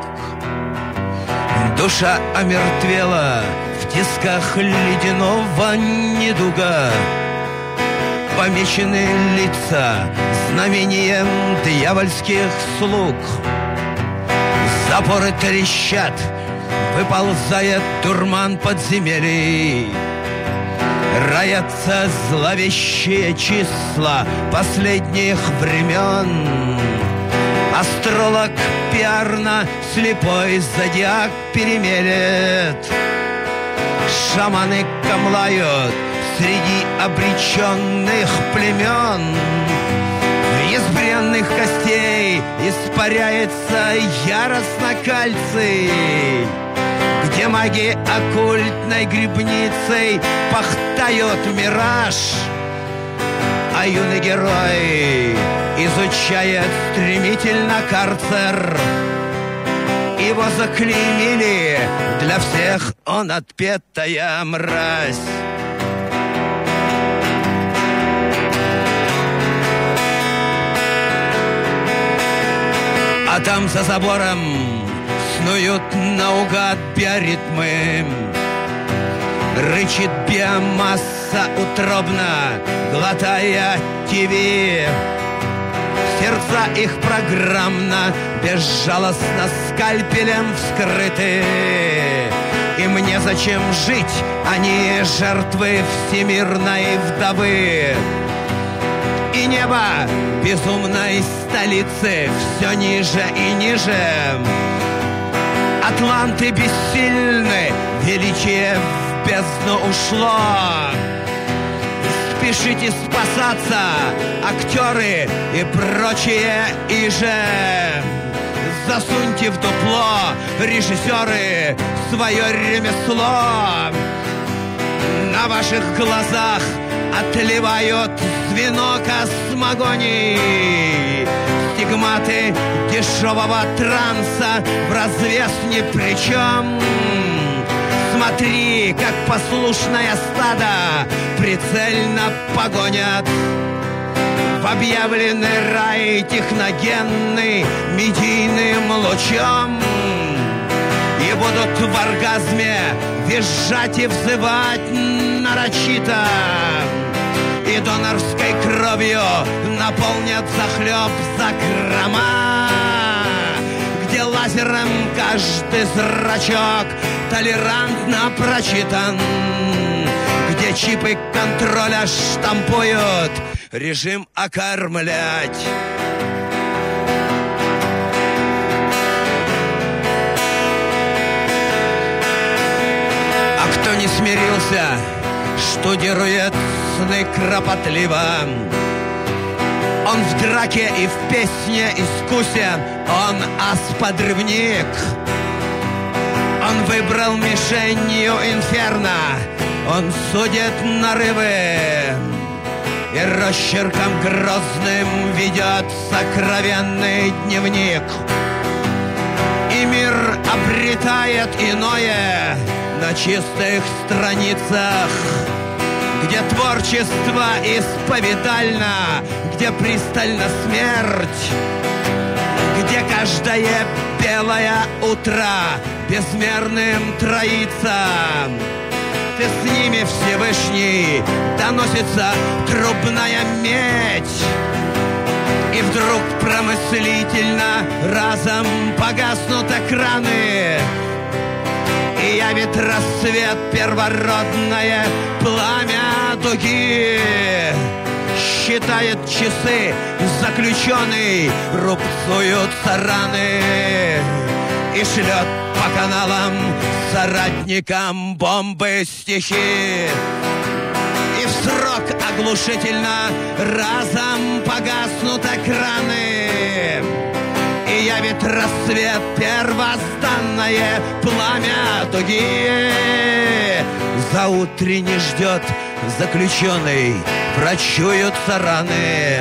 Душа омертвела в тисках ледяного недуга. Помечены лица знамением дьявольских слуг. Запоры трещат, выползает дурман подземелий. Роятся зловещие числа последних времен. Астролог пиарно слепой зодиак перемелет. Шаманы камлают среди обреченных племен. Из бренных костей испаряется яростно кальций. Где маги оккультной грибницей пахтают мираж, а юный герой изучает стремительно карцер. Его заклеймили, для всех он отпетая мразь. А там за забором снуют наугад биоритмы. Рычит биомасса утробно, глотая ТВ. Сердца их программно, безжалостно скальпелем вскрыты. Им незачем жить, они жертвы всемирной вдовы. И небо безумной столицы все ниже и ниже. Атланты бессильны, величие в бездну ушло. Спешите спасаться, актеры и прочие иже. Засуньте в дупло, режиссеры, свое ремесло. На ваших глазах отливают звено космогоний. Стигматы дешевого транса в развес ни при чем. Смотри, как послушное стадо прицельно погонят в объявленный рай техногенный медийным лучом. И будут в оргазме визжать и взывать нарочито. И донорской кровью наполнят захлеб закрома, где лазером каждый зрачок толерантно прочитан, где чипы контроля штампуют режим окормлять. А кто не смирился, штудирует сны кропотливо. Он в драке и в песне искусен, он ас-подрывник. Он выбрал мишенью инферно, он судит нарывы и росчерком грозным ведет сокровенный дневник. И мир обретает иное на чистых страницах. где творчество исповедально, где пристально смерть, где каждое белое утро безмерным троится. Ты с ними, Всевышний, доносится трубная медь. И вдруг промыслительно разом погаснут экраны, и явит рассвет первородное пламя дуги. Считает часы заключенный, рубцуются раны, и шлет по каналам соратникам бомбы стихи. И в срок оглушительно разом погаснут экраны, и явит рассвет первозданное пламя дуги. Заутренне ждет заключенный, прочуются раны,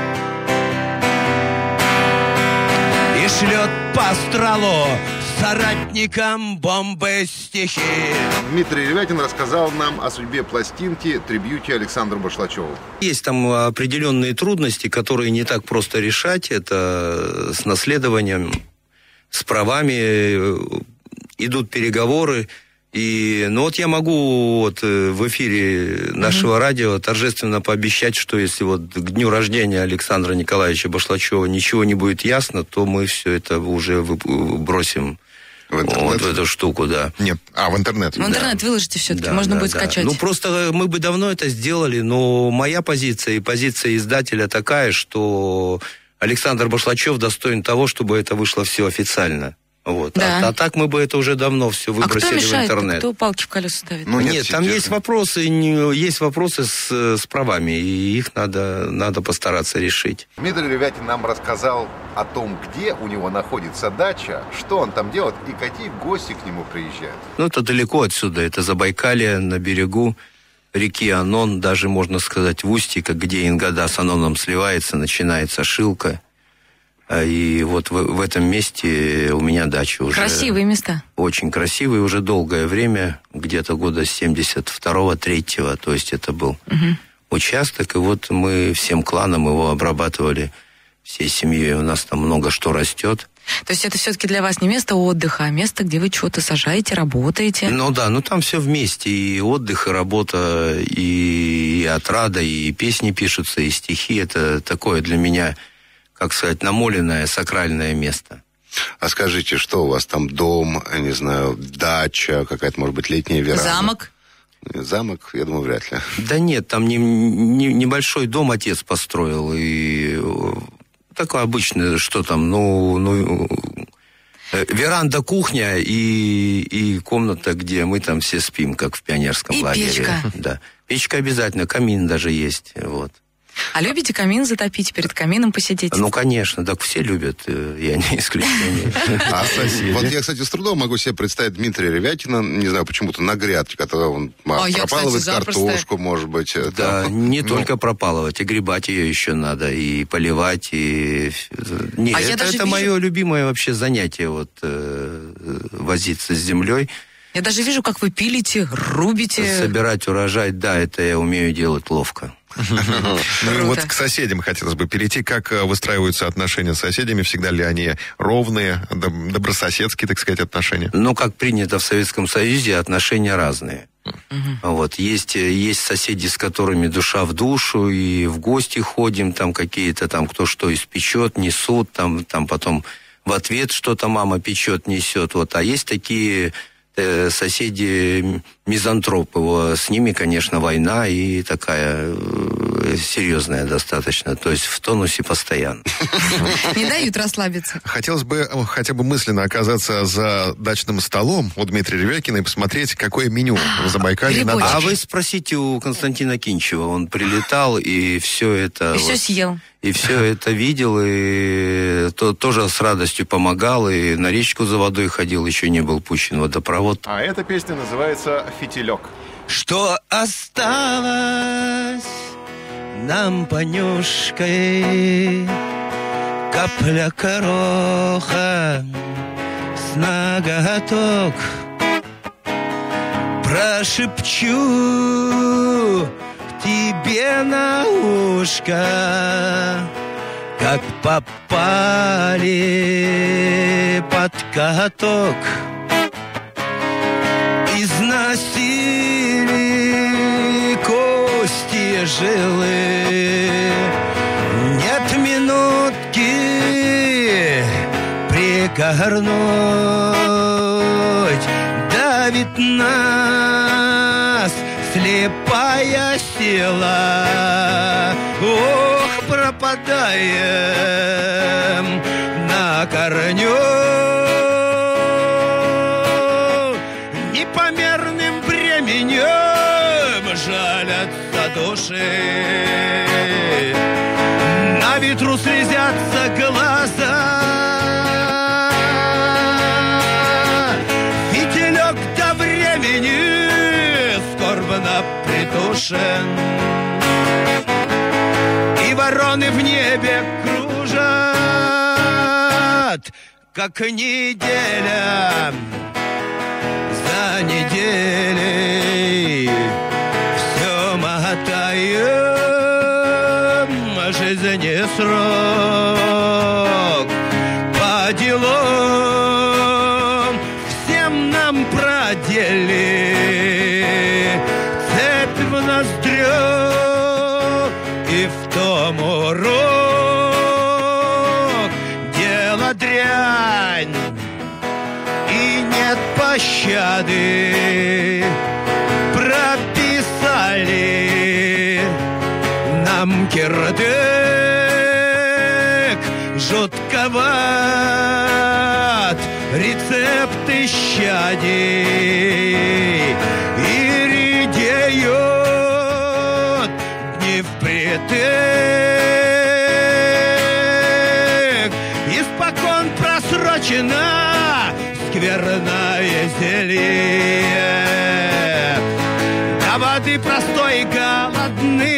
и шлет по астралу соратникам бомбы стихи. Дмитрий Ревякин рассказал нам о судьбе пластинки «Трибьюти» Александру Башлачеву. Есть там определенные трудности, которые не так просто решать. Это с наследованием, с правами, идут переговоры. Ну вот я могу вот в эфире нашего радио торжественно пообещать, что если вот к дню рождения Александра Николаевича Башлачева ничего не будет ясно, то мы все это уже бросим в вот в эту штуку, да. Нет, в интернет. В интернет выложите все-таки, можно будет скачать. Ну просто мы бы давно это сделали, но моя позиция и позиция издателя такая, что Александр Башлачев достоин того, чтобы это вышло все официально. Вот. Да. А так мы бы это уже давно все выбросили кто мешает, в интернет. Кто палки в колеса ставит? Ну, нет, там есть вопросы с правами, и их надо постараться решить. Дмитрий Ревякин нам рассказал о том, где у него находится дача, что он там делает и какие гости к нему приезжают. Ну, это далеко отсюда, это Забайкалье, на берегу реки Онон, даже можно сказать в устье, где Ингода с Ононом сливается, начинается Шилка. И вот в этом месте у меня дача уже. Красивые места. Очень красивые, уже долгое время, где-то года 72-3, то есть это был участок, и вот мы всем кланом его обрабатывали, всей семьей, у нас там много что растет. То есть это все-таки для вас не место отдыха, а место, где вы что-то сажаете, работаете? Ну да, там все вместе, и отдых, и работа, и отрада, и песни пишутся, и стихи, это такое для меня, как сказать, намоленное сакральное место. А скажите, что у вас там, дом, не знаю, дача, какая-то, может быть, летняя веранда? Замок? Замок, я думаю, вряд ли. Да нет, там небольшой дом отец построил, и такое обычное, что там, веранда, кухня и комната, где мы там все спим, как в пионерском лагере. Печка. Да. Печка обязательно, камин даже есть, вот. А любите камин затопить, перед камином посидеть? Ну, конечно, так все любят, я не исключение. А соседи? Вот я, кстати, с трудом могу себе представить Дмитрия Ревякина, не знаю, почему-то на грядке, когда он пропалывает картошку, может быть. Да, не только пропалывать, и гребать ее еще надо, и поливать, и... Нет, это мое любимое вообще занятие, вот, возиться с землей. Я даже вижу, как вы пилите, рубите. Собирать урожай, да, это я умею делать ловко. Ну и вот к соседям хотелось бы перейти. Как выстраиваются отношения с соседями? Всегда ли они ровные, добрососедские, так сказать, отношения? Ну, как принято в Советском Союзе, отношения разные. Вот. Есть соседи, с которыми душа в душу, и в гости ходим, там какие-то, там кто что испечет, несут, там потом в ответ что-то мама печет, несет. Вот. А есть такие... соседи мизантропы, с ними, конечно, война и такая серьезная достаточно, то есть в тонусе постоянно. Не дают расслабиться. Хотелось бы хотя бы мысленно оказаться за дачным столом у Дмитрия Ревякина и посмотреть, какое меню в Забайкалье на даче. А вы спросите у Константина Кинчева, он прилетал и все это... И все съел. И все это видел, и тоже с радостью помогал, и на речку за водой ходил, еще не был пущен водопровод. А эта песня называется «Фитилек». Что осталось нам понюшкой, капля короха с ноготок, прошепчу тебе на ушко, как попали под каток, износили кости жилы. Нет минутки пригорнуть, давит нас слепая сила. Ох, пропадаем на корню. Непомерным бременем жалятся души, на ветру слезятся глаза. Фитилек до времени скорбно притушен, и вороны в небе кружат, как неделя за неделей. Все мотаем жизни срок по делам всем нам продели. Цепь в ноздрю и в том урок. Дело дрянь и нет пощады. Прописали нам кирдык жутковат, рецепты щадей, и редеют дни впритык. Испокон просрочено скверное зелье, до воды простой голодны.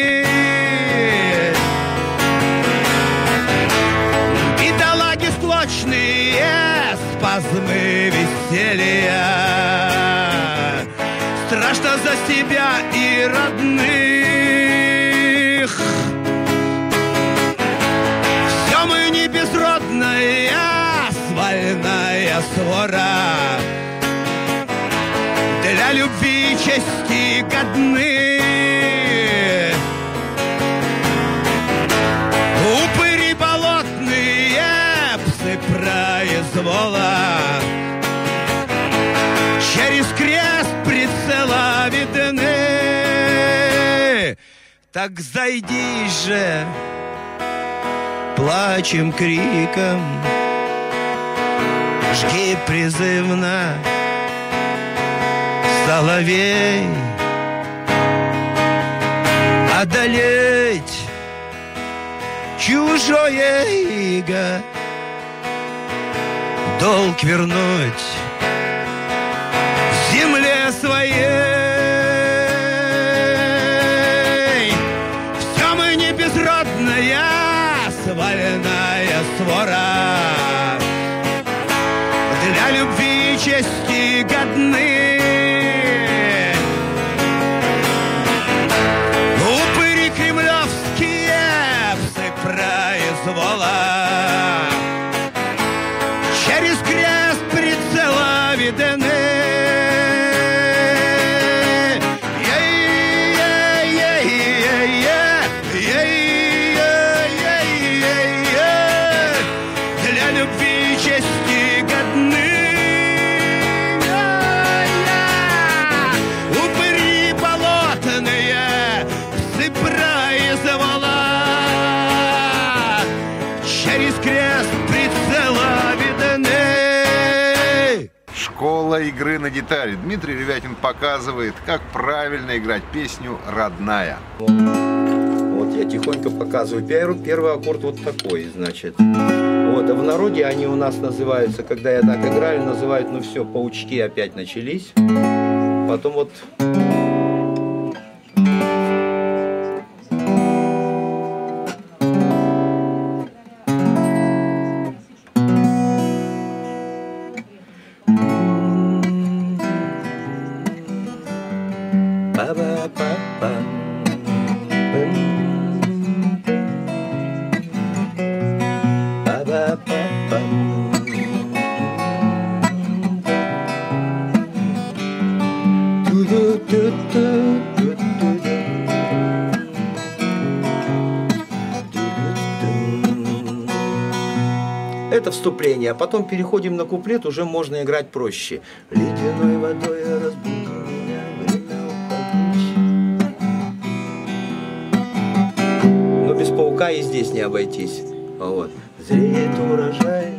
Бедолаги склочные, спазмы веселья, страшно за себя и родных. Все мы не безродная свальная свора, для любви и чести годны. Упыри болотные, псы произвола, через крест прицела видны. Так зайди же плачем, криком, жги призывно соловей, одолеть чужое иго, долг вернуть земле своей. Все мы не безродная сваленная свора, для любви и чести годны. Упыри кремлевские, псы произвола, через крест прицела видны. Для любви и чести годны. Упыри болотные, псы произвола, через крест прицела видны. Школа игры на гитаре. Дмитрий Ревякин показывает, как правильно играть песню «Родная». Вот я тихонько показываю. Первый аккорд вот такой, значит. Вот, а в народе они у нас называются, когда я так играю, называют, ну все, паучки опять начались. Потом вот... Это вступление, а потом переходим на куплет, уже можно играть проще. Ледяной водой разбуди меня, время уходить. Но без паука и здесь не обойтись. Вот. Зреет урожай.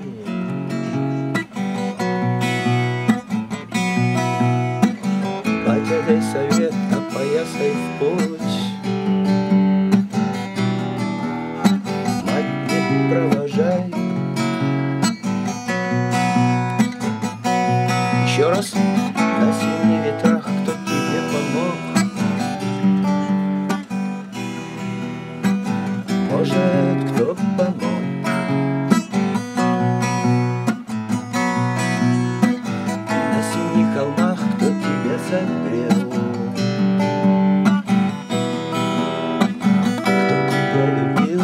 Батя, дай совет, опоясай в путь. Мать, не провожай. Еще раз. На синих ветрах кто тебе помог? Может, кто помог? На синих холмах кто тебя согрел? Кто тебя любил?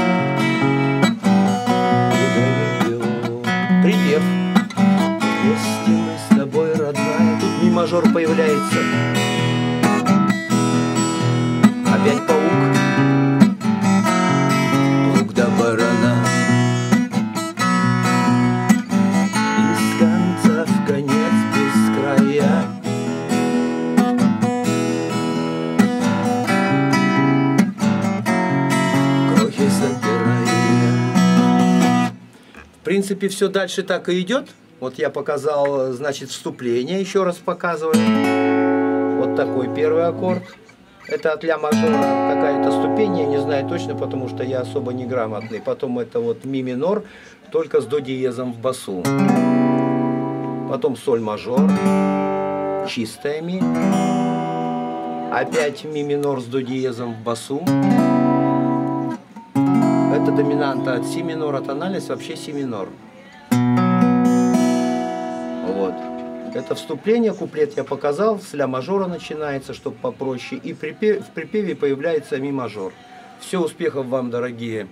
Недолюбил. Припев. Вместе мы с тобой, родная. Тут ми мажор появляется. Опять паук. Паук до барана. Из конца в конец без края. Крохи собираем. В принципе, все дальше так и идет. Вот я показал, значит, вступление, еще раз показываю. Вот такой первый аккорд. Это от ля мажора какая-то ступень, я не знаю точно, потому что я особо не грамотный. Потом это вот ми минор, только с до диезом в басу. Потом соль мажор, чистая ми. Опять ми минор с до диезом в басу. Это доминанта от си минора, тональность вообще си минор. Вот. Это вступление, куплет я показал, с ля мажора начинается, чтобы попроще, и в припеве появляется ми мажор. Все, успехов вам, дорогие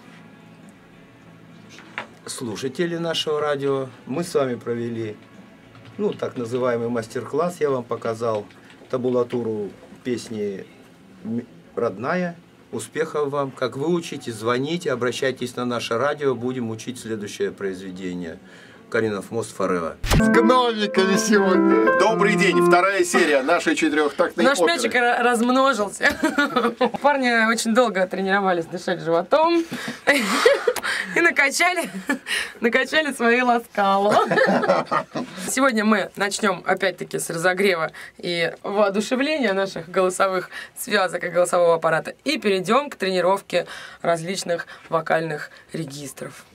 слушатели нашего радио. Мы с вами провели, ну, так называемый мастер-класс. Я вам показал табулатуру песни «Родная». Успехов вам. Как вы учите, звоните, обращайтесь на наше радио. Будем учить следующее произведение. Калинов мост Forever. С гномиками сегодня. Добрый день. Вторая серия нашей четырехтактной Наш оперы. мячик размножился. Парни очень долго тренировались дышать животом. И накачали свои ласкало. Сегодня мы начнем опять-таки с разогрева и воодушевления наших голосовых связок и голосового аппарата. И перейдем к тренировке различных вокальных регистров.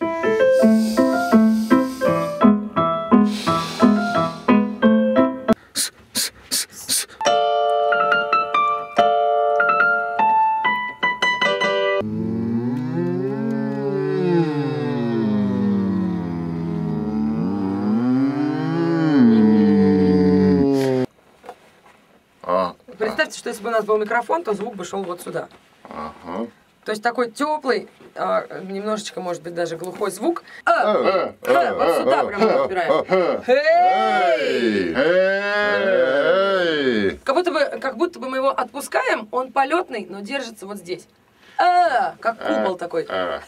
Представьте, что если бы у нас был микрофон, то звук бы шел вот сюда. Ага. То есть такой теплый, немножечко, может быть, даже глухой звук. Вот сюда прям мы отбираем. Как будто бы мы его отпускаем, он полетный, но держится вот здесь. Как купол такой.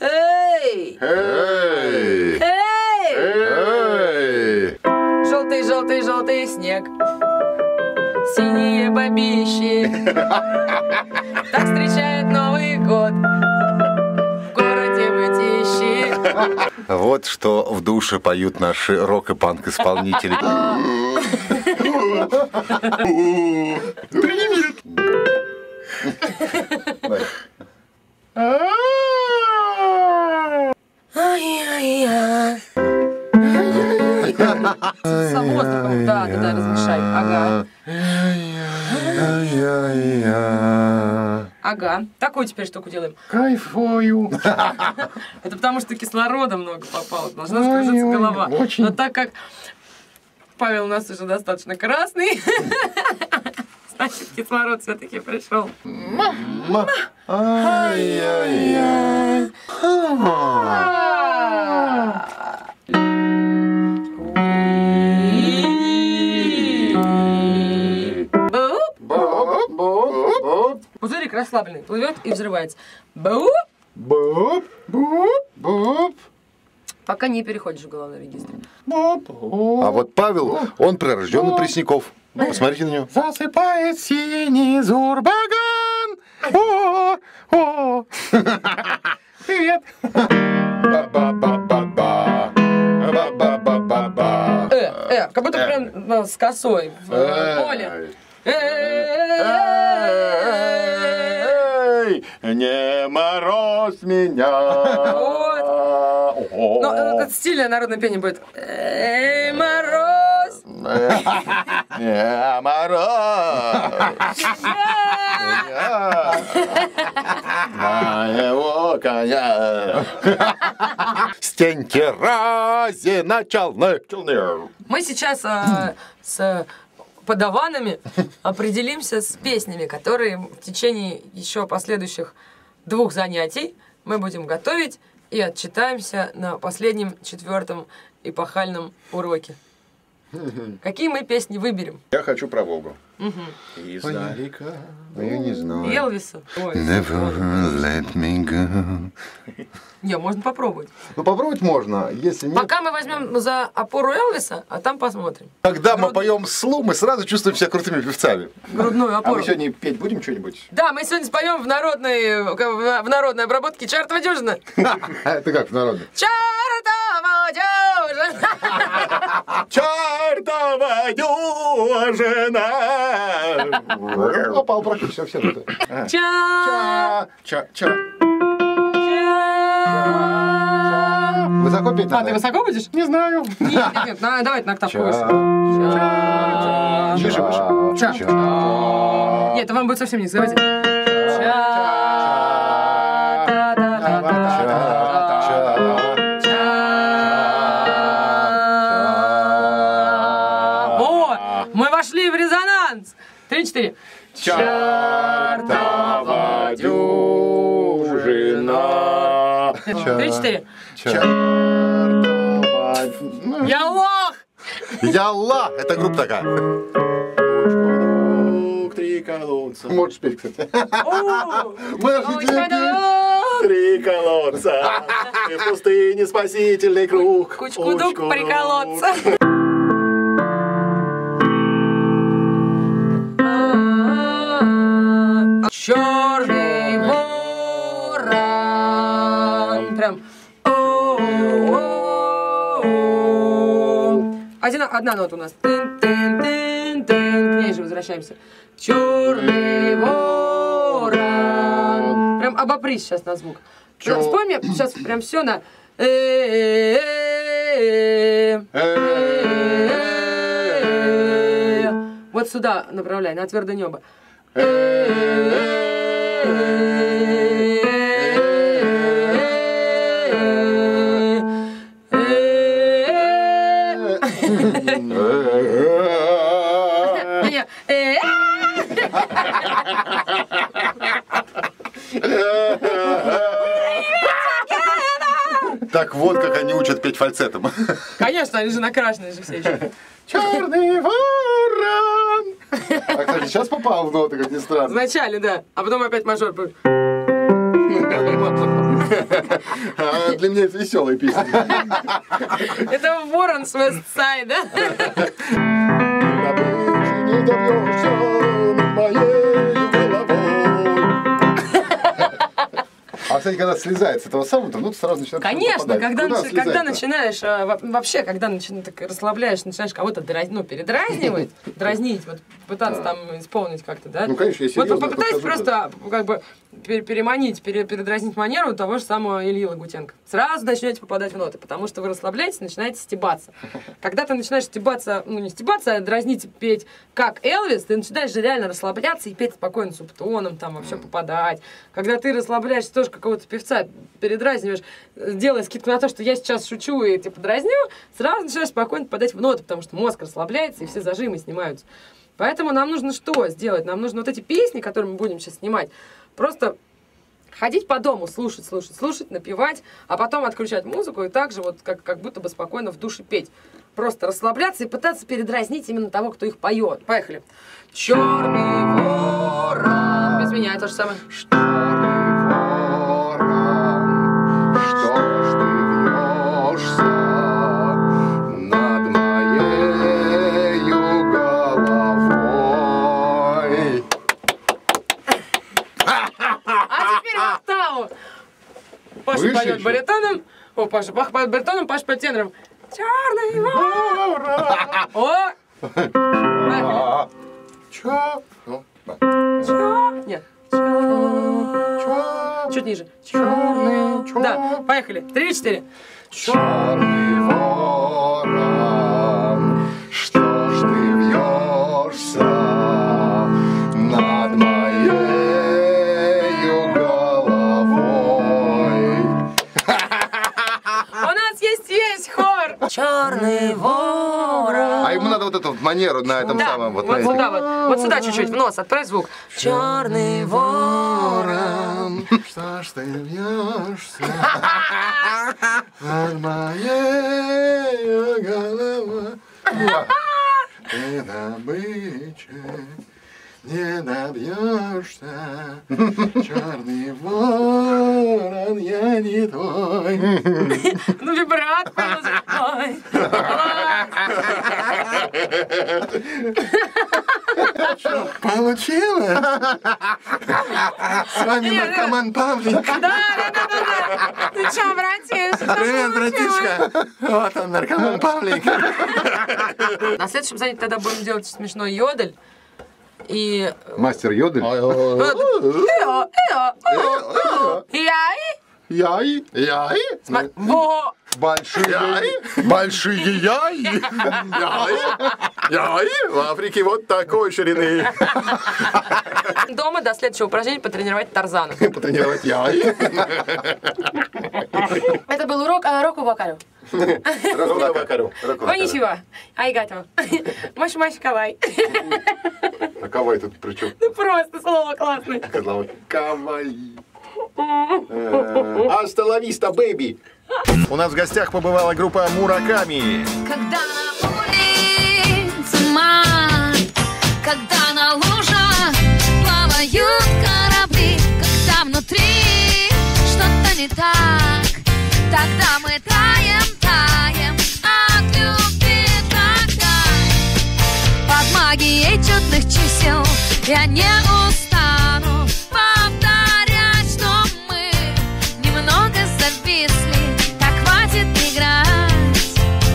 Желтый снег. Синие бабищи так встречают Новый год в городе Мытищи. Вот что в душе поют наши рок- и панк-исполнители. Привет! С воздухом, да, размешай. Ага. Такую теперь штуку делаем. Кайфую. Это потому что кислорода много попало. Должна скружиться голова. Но так как Павел у нас уже достаточно красный, Значит, кислород все-таки пришел. Ай-яй-яй. Пузырик расслабленный, плывет и взрывается. Буп, буп, буп, буп. Пока не переходишь в головной регистр. А вот Павел, он прирожденный Пресняков. Посмотрите на него. Засыпает синий зурбаган. О. Привет. Ба-ба-ба-ба-ба. Ба-ба-ба-ба-ба. Как будто прям с косой в поле. Не морозь меня. Вот. Но это стильное народное пение будет. Эй, мороз. Не мороз. Моего коня. Стеньки рази на челны. Мы сейчас с подаванами определимся с песнями, которые в течение еще последующих 2 занятий мы будем готовить и отчитаемся на последнем 4-м эпохальном уроке. Какие мы песни выберем? Я хочу про Волгу. Издалека. Я не знаю. Элвиса. Never let me go. Не, можно попробовать. Ну, попробовать можно, если нет. Пока мы возьмем за опору Элвиса, а там посмотрим. Когда мы поем слу, мы сразу чувствуем себя крутыми певцами. Грудную опору. А мы сегодня петь будем что-нибудь? Да, мы сегодня споем в народной обработке «Чертова дюжина». Это как в народной? Чертова дюжина! Чертова дюжина! Опал практически все тут. Высоко петь надо? А, ты высоко будешь? Не знаю. Нет, давайте на октавку выше. Выше. Нет, это вам будет совсем низко. Давайте. О, мы вошли в резонанс. 3-4. Чертова дюжина. 3-4. Чертова... Яллах! Ялла! Это группа такая. Три колодца. Можешь петь, кстати. Три колодца. И в пустыне спасительный круг. Кучку-дук приколоться. Черный ворон. Прям. Одна нота у нас. Тын-тын-тын-тын. К ней же возвращаемся. Черный ворон. Прям обопрись сейчас на звук. Спой мне сейчас прям все на. Вот сюда направляй, на твердое небо. Так вот, как они учат петь фальцетом. Конечно, они же накрашены же все еще. Черный ворон. А, кстати, сейчас попал в ноты, как ни странно. Вначале, да. А потом опять мажор. Для меня это веселая песня. Это ворон с Вестсайда. Не добьешься над моей головой. А, кстати, когда слезает с этого самого, ну, сразу начинает. Конечно, когда начинаешь, вообще, когда так расслабляешь, начинаешь кого-то передразнивать, дразнить, вот пытаться там исполнить как-то, да? Ну, конечно, я серьезно. Вот попытайся просто, как бы, переманить, передразнить манеру того же самого Ильи Лагутенко. Сразу начнете попадать в ноты, потому что вы расслабляетесь, начинаете стебаться. Когда ты начинаешь стебаться, ну, не стебаться, а дразнить, петь как Элвис, ты начинаешь же реально расслабляться и петь спокойно, субтоном, там, вообще попадать. Когда ты расслабляешься, тоже какого-то певца передразниваешь, делая скидку на то, что я сейчас шучу и типа дразню, сразу начинаешь спокойно попадать в ноты, потому что мозг расслабляется и все зажимы снимаются. Поэтому нам нужно что сделать? Нам нужно вот эти песни, которые мы будем сейчас снимать, просто ходить по дому, слушать, напевать, а потом отключать музыку и так же вот как будто бы спокойно в душе петь. Просто расслабляться и пытаться передразнить именно того, кто их поет. Поехали. Черный ворон. Без меня то же самое. Паша поет баритоном. О, Паша поет баритоном, Паша поет тенором. Черный ворон. О! Нет. Чуть ниже. Черный. Да, поехали. 3-4. Черный ворон, что ж ты вьешься над моею головой? У нас есть весь хор. Черный ворон. А ему надо вот эту манеру на этом самом. Вот сюда вот. Вот сюда чуть-чуть, в нос, отправь звук. Черный ворон, что ж ты вьешься над моею головой? Ты добычи не добьешься, черный ворон, я не твой. Ну, вибрат, получилось? С вами наркоман Павлик. Да. Ты что, братиш? Привет, братишка. Вот он, наркоман Павлик. На следующем занятии тогда будем делать смешной йодель. И... Мастер йодель. Яй. Во! Большие яй. В Африке вот такой ширины. Дома до следующего упражнения потренировать Тарзана. Потренировать яй. Это был урок року-вакару. Року-вакару. Коничева. Айгато. Маш кавай. А кавай тут при чем? Ну просто слово классное. Кавай. Hasta la vista, baby. У нас в гостях побывала группа Мураками. Когда на улице май, когда на лужах плавают корабли, когда внутри что-то не так, тогда мы таем от любви тогда. Под магией чудных чисел я не устану повторять, что мы немного зависли, так хватит играть.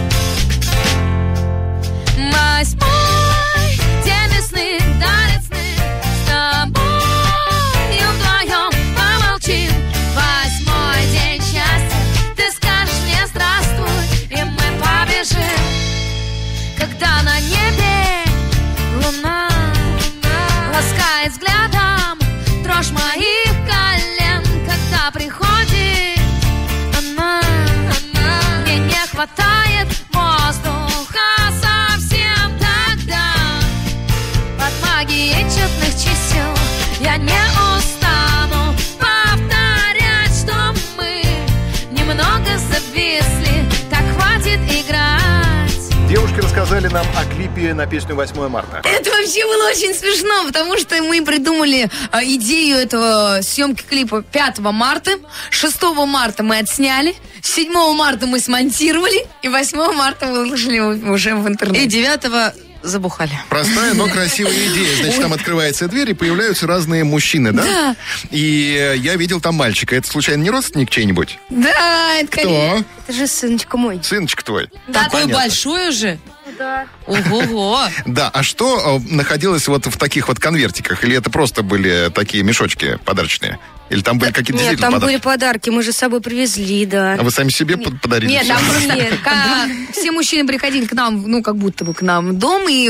Восьмой день весны дарит сны, с тобой вдвоем помолчим. Восьмой день счастья, ты скажешь мне здравствуй, и мы побежим. Когда на небе луна ласкает взглядом дрожь моих колен, когда приходит она, мне не хватает воздуха совсем тогда. Под магией чудных чисел я не устану повторять, что мы немного зависли, так хватит играть. Девушки рассказали нам о клипе на песню «8 марта». Это вообще было очень смешно, потому что мы придумали идею этого съемки клипа 5 марта, 6 марта мы отсняли, 7 марта мы смонтировали, и 8 марта выложили уже в интернет. И 9 забухали. Простая, но красивая идея. Значит, там открывается дверь, и появляются разные мужчины, да? Да. И я видел там мальчика. Это, случайно, не родственник чей-нибудь? Да, это Кто? конечно. Это же сыночка мой. Сыночка твой. Такой Понятно. большой уже. Да. Ого-го. Да, а что находилось вот в таких вот конвертиках? Или это просто были такие мешочки подарочные? Или там были какие-то Нет, действительно там подарки? были подарки, мы же с собой привезли, да. А вы сами себе подарили? Нет, всё? там просто все мужчины приходили к нам, ну, как будто бы к нам в дом и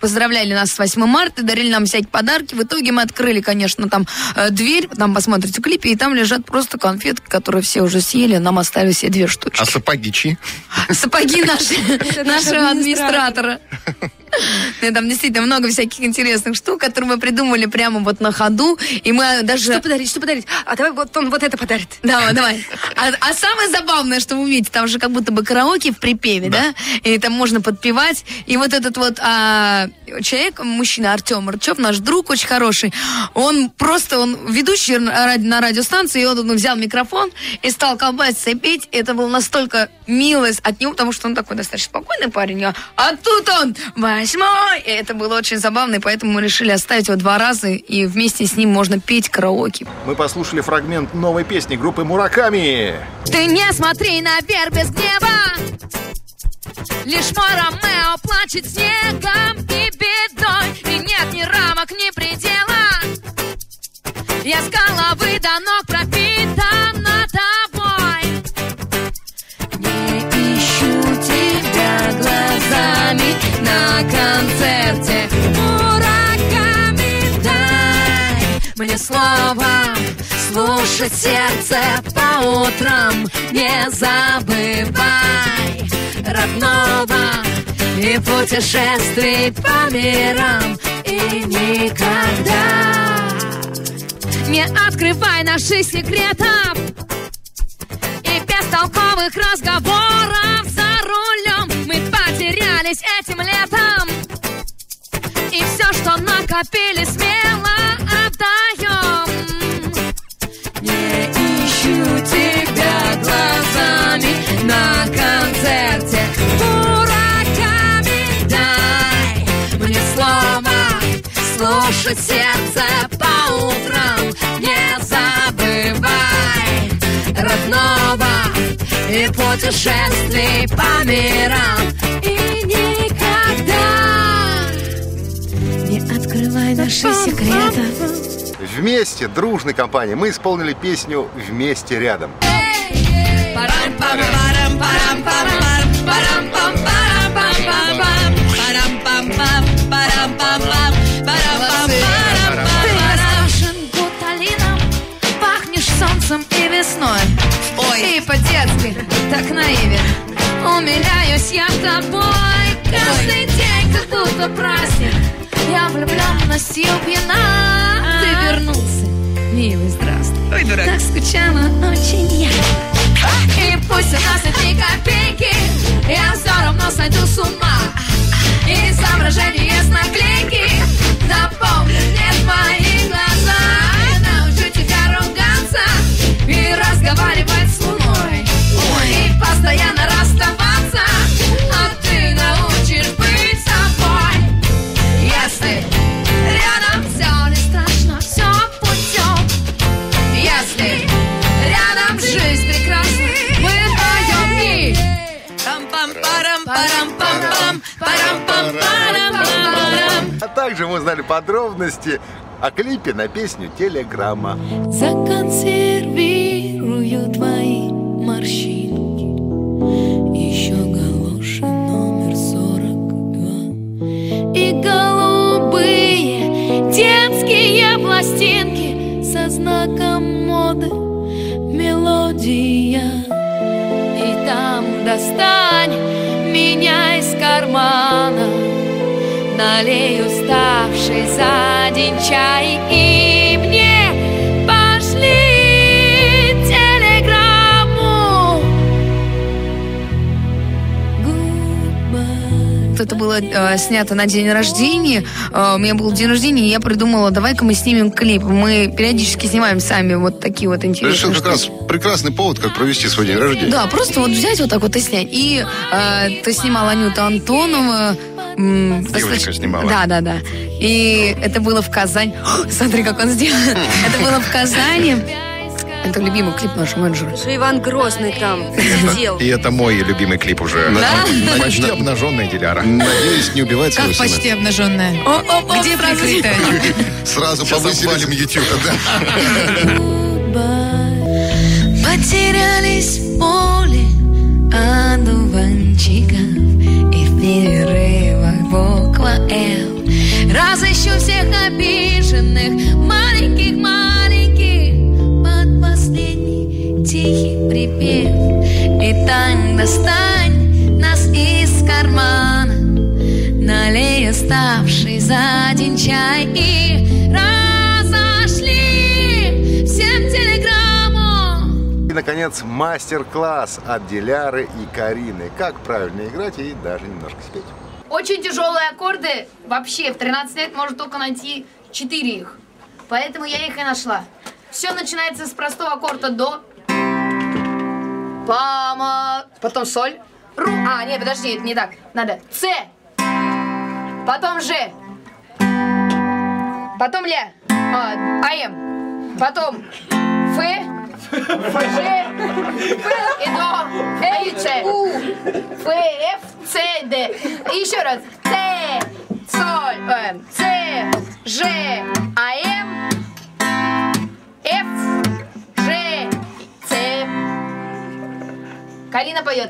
поздравляли нас с 8 марта, дарили нам всякие подарки. В итоге мы открыли, конечно, там дверь, там посмотрите в клипе, и там лежат просто конфетки, которые все уже съели, нам оставили все 2 штучки. А сапоги чьи? Сапоги нашего администратора. Там действительно много всяких интересных штук, которые мы придумали прямо вот на ходу. И мы даже... Что подарить? А давай вот он вот это подарит. Давай. А самое забавное, что вы видите, там же как будто бы караоке в припеве, да? И там можно подпевать. И вот этот вот человек, мужчина Артем Рычев, наш друг очень хороший, он ведущий на радиостанции, и он взял микрофон и стал колбаситься и петь. Это было настолько мило от него, потому что он такой достаточно спокойный парень. А тут он 8-й! И это было очень забавно, и поэтому мы решили оставить его 2 раза, и вместе с ним можно петь караоке. Мы послушали фрагмент новой песни группы Мураками. Ты не смотри наверх без гнева, лишь мой Ромео плачет снегом и бедой, и нет ни рамок, ни предела. Я с головы до ног пропитана тобой. Не ищу тебя глазами на концерте Мураками. Дай мне слово слушать сердце по утрам. Не забывай родного и путешествий по мирам. И никогда не открывай наших секретов и бестолковых разговоров за рулем. Мы потерялись этим летом, и все, что накопили, смело отдаем. Не ищу тебя глазами на концерте Мураками. Дай мне слово слушать сердце по утрам. Не забывай родного и путешествий по мирам. И никогда не открывай наши секреты. Вместе, дружной компанией, мы исполнили песню «Вместе рядом». Пахнешь солнцем и весной. Ой, и по-детски так наивен. Умиляюсь я тобой. Каждый день как будто праздник. Я влюбленностью пьяна. Ты вернулся, милый, здравствуй. Ой, дурак. Так скучала очень я. И пусть у нас нет ни копейки, я все равно сойду с ума. И соображения есть наклейки. Запомни мне твои глаза. Я научу тебя ругаться и разговаривать с луной. И постоянно расставаться, а ты научишь быть собой. Если рядом все не страшно, все путем. Если рядом жизнь прекрасна, мы вдвоем и пам-пам-парам-парам-пам-пам, парам-пам-парам-пам-парам. А также мы узнали подробности о клипе на песню «Телеграмма». Законсервирую твои морщинки. Еще галоши номер 42. И голубые детские пластинки со знаком моды мелодия. И там достань меня из кармана, налей уставший за день чай и мне пошли телеграмму. Это было снято на день рождения. У меня был день рождения, и я придумала, давай-ка мы снимем клип. Мы периодически снимаем сами вот такие вот интересные штуки. Это как раз прекрасный повод, как провести свой день рождения. Да, просто вот взять вот так вот и снять. И ты снимал Анюта Антонова. Девочка снимала. Да. И это было в Казани. Смотри, как он сделал. Это было в Казани. Это любимый клип нашего менеджера. Что Иван Грозный там сидел. И это мой любимый клип уже. Да? Почти обнаженная Диляра. Надеюсь, не убивать Как свою почти обнаженная? Где прикрытая? Сразу повысили YouTube, да. Потерялись в поле одуванчиков, и в перерывах буква «Л». разыщу всех обиженных, маленьких под последний тихий припев. И так достань нас из кармана, налей оставший за день чай и разошли всем телеграмму. И, наконец, мастер-класс от Диляры и Карины. Как правильно играть и даже немножко спеть. Очень тяжелые аккорды. Вообще, в 13 лет можно только найти 4 их. Поэтому я их и нашла. Все начинается с простого аккорда до. Пама. Потом соль. Ру. А, нет, подожди, это не так. Надо. С. Потом Ж. Потом Ля. АМ. Потом Ф. Ж. П. И до. И Ч. У. Ф. Ф. С. Д. И еще раз. С. Соль. С. Ж. АМ. Ф. Ж. С. Карина поет.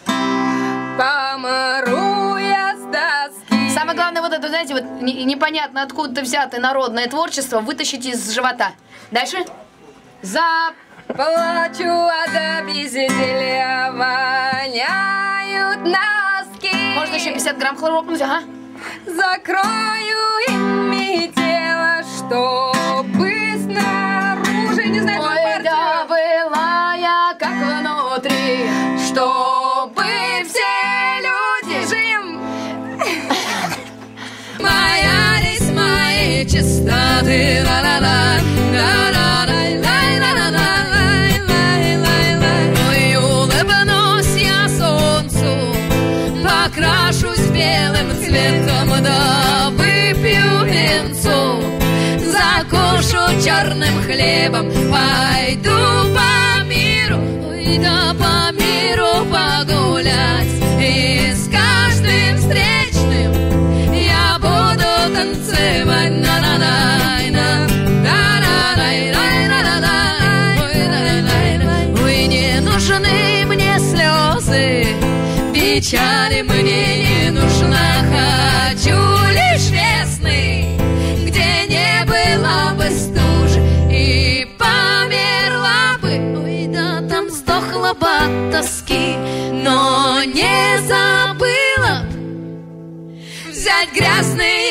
Помру я с тоски. Самое главное, вот это, знаете, вот непонятно откуда-то взятое народное творчество вытащить из живота. Дальше. Заплачу от обезделия, воняют носки. Можно еще 50 грамм хлоропнуть, ага. Закрою ими тело, чтобы снаружи, не знаю, ой, да была я как внутри, чтобы все люди жим. Маялись мои чистоты, ла-ла-ла, ой, улыбнусь я солнцу, покрашусь белым цветом, да выпью венцу, закушу черным хлебом, пойду по миру, ой, да по миру погулять, и с каждым встречным я буду танцевать, на-на-на-на, ой, не нужны мне слезы, печали мне не нужна, хочу лишь весны, где не было бы стужи и померла бы, ой, да там сдохла бы от тоски, но не забыла взять грязные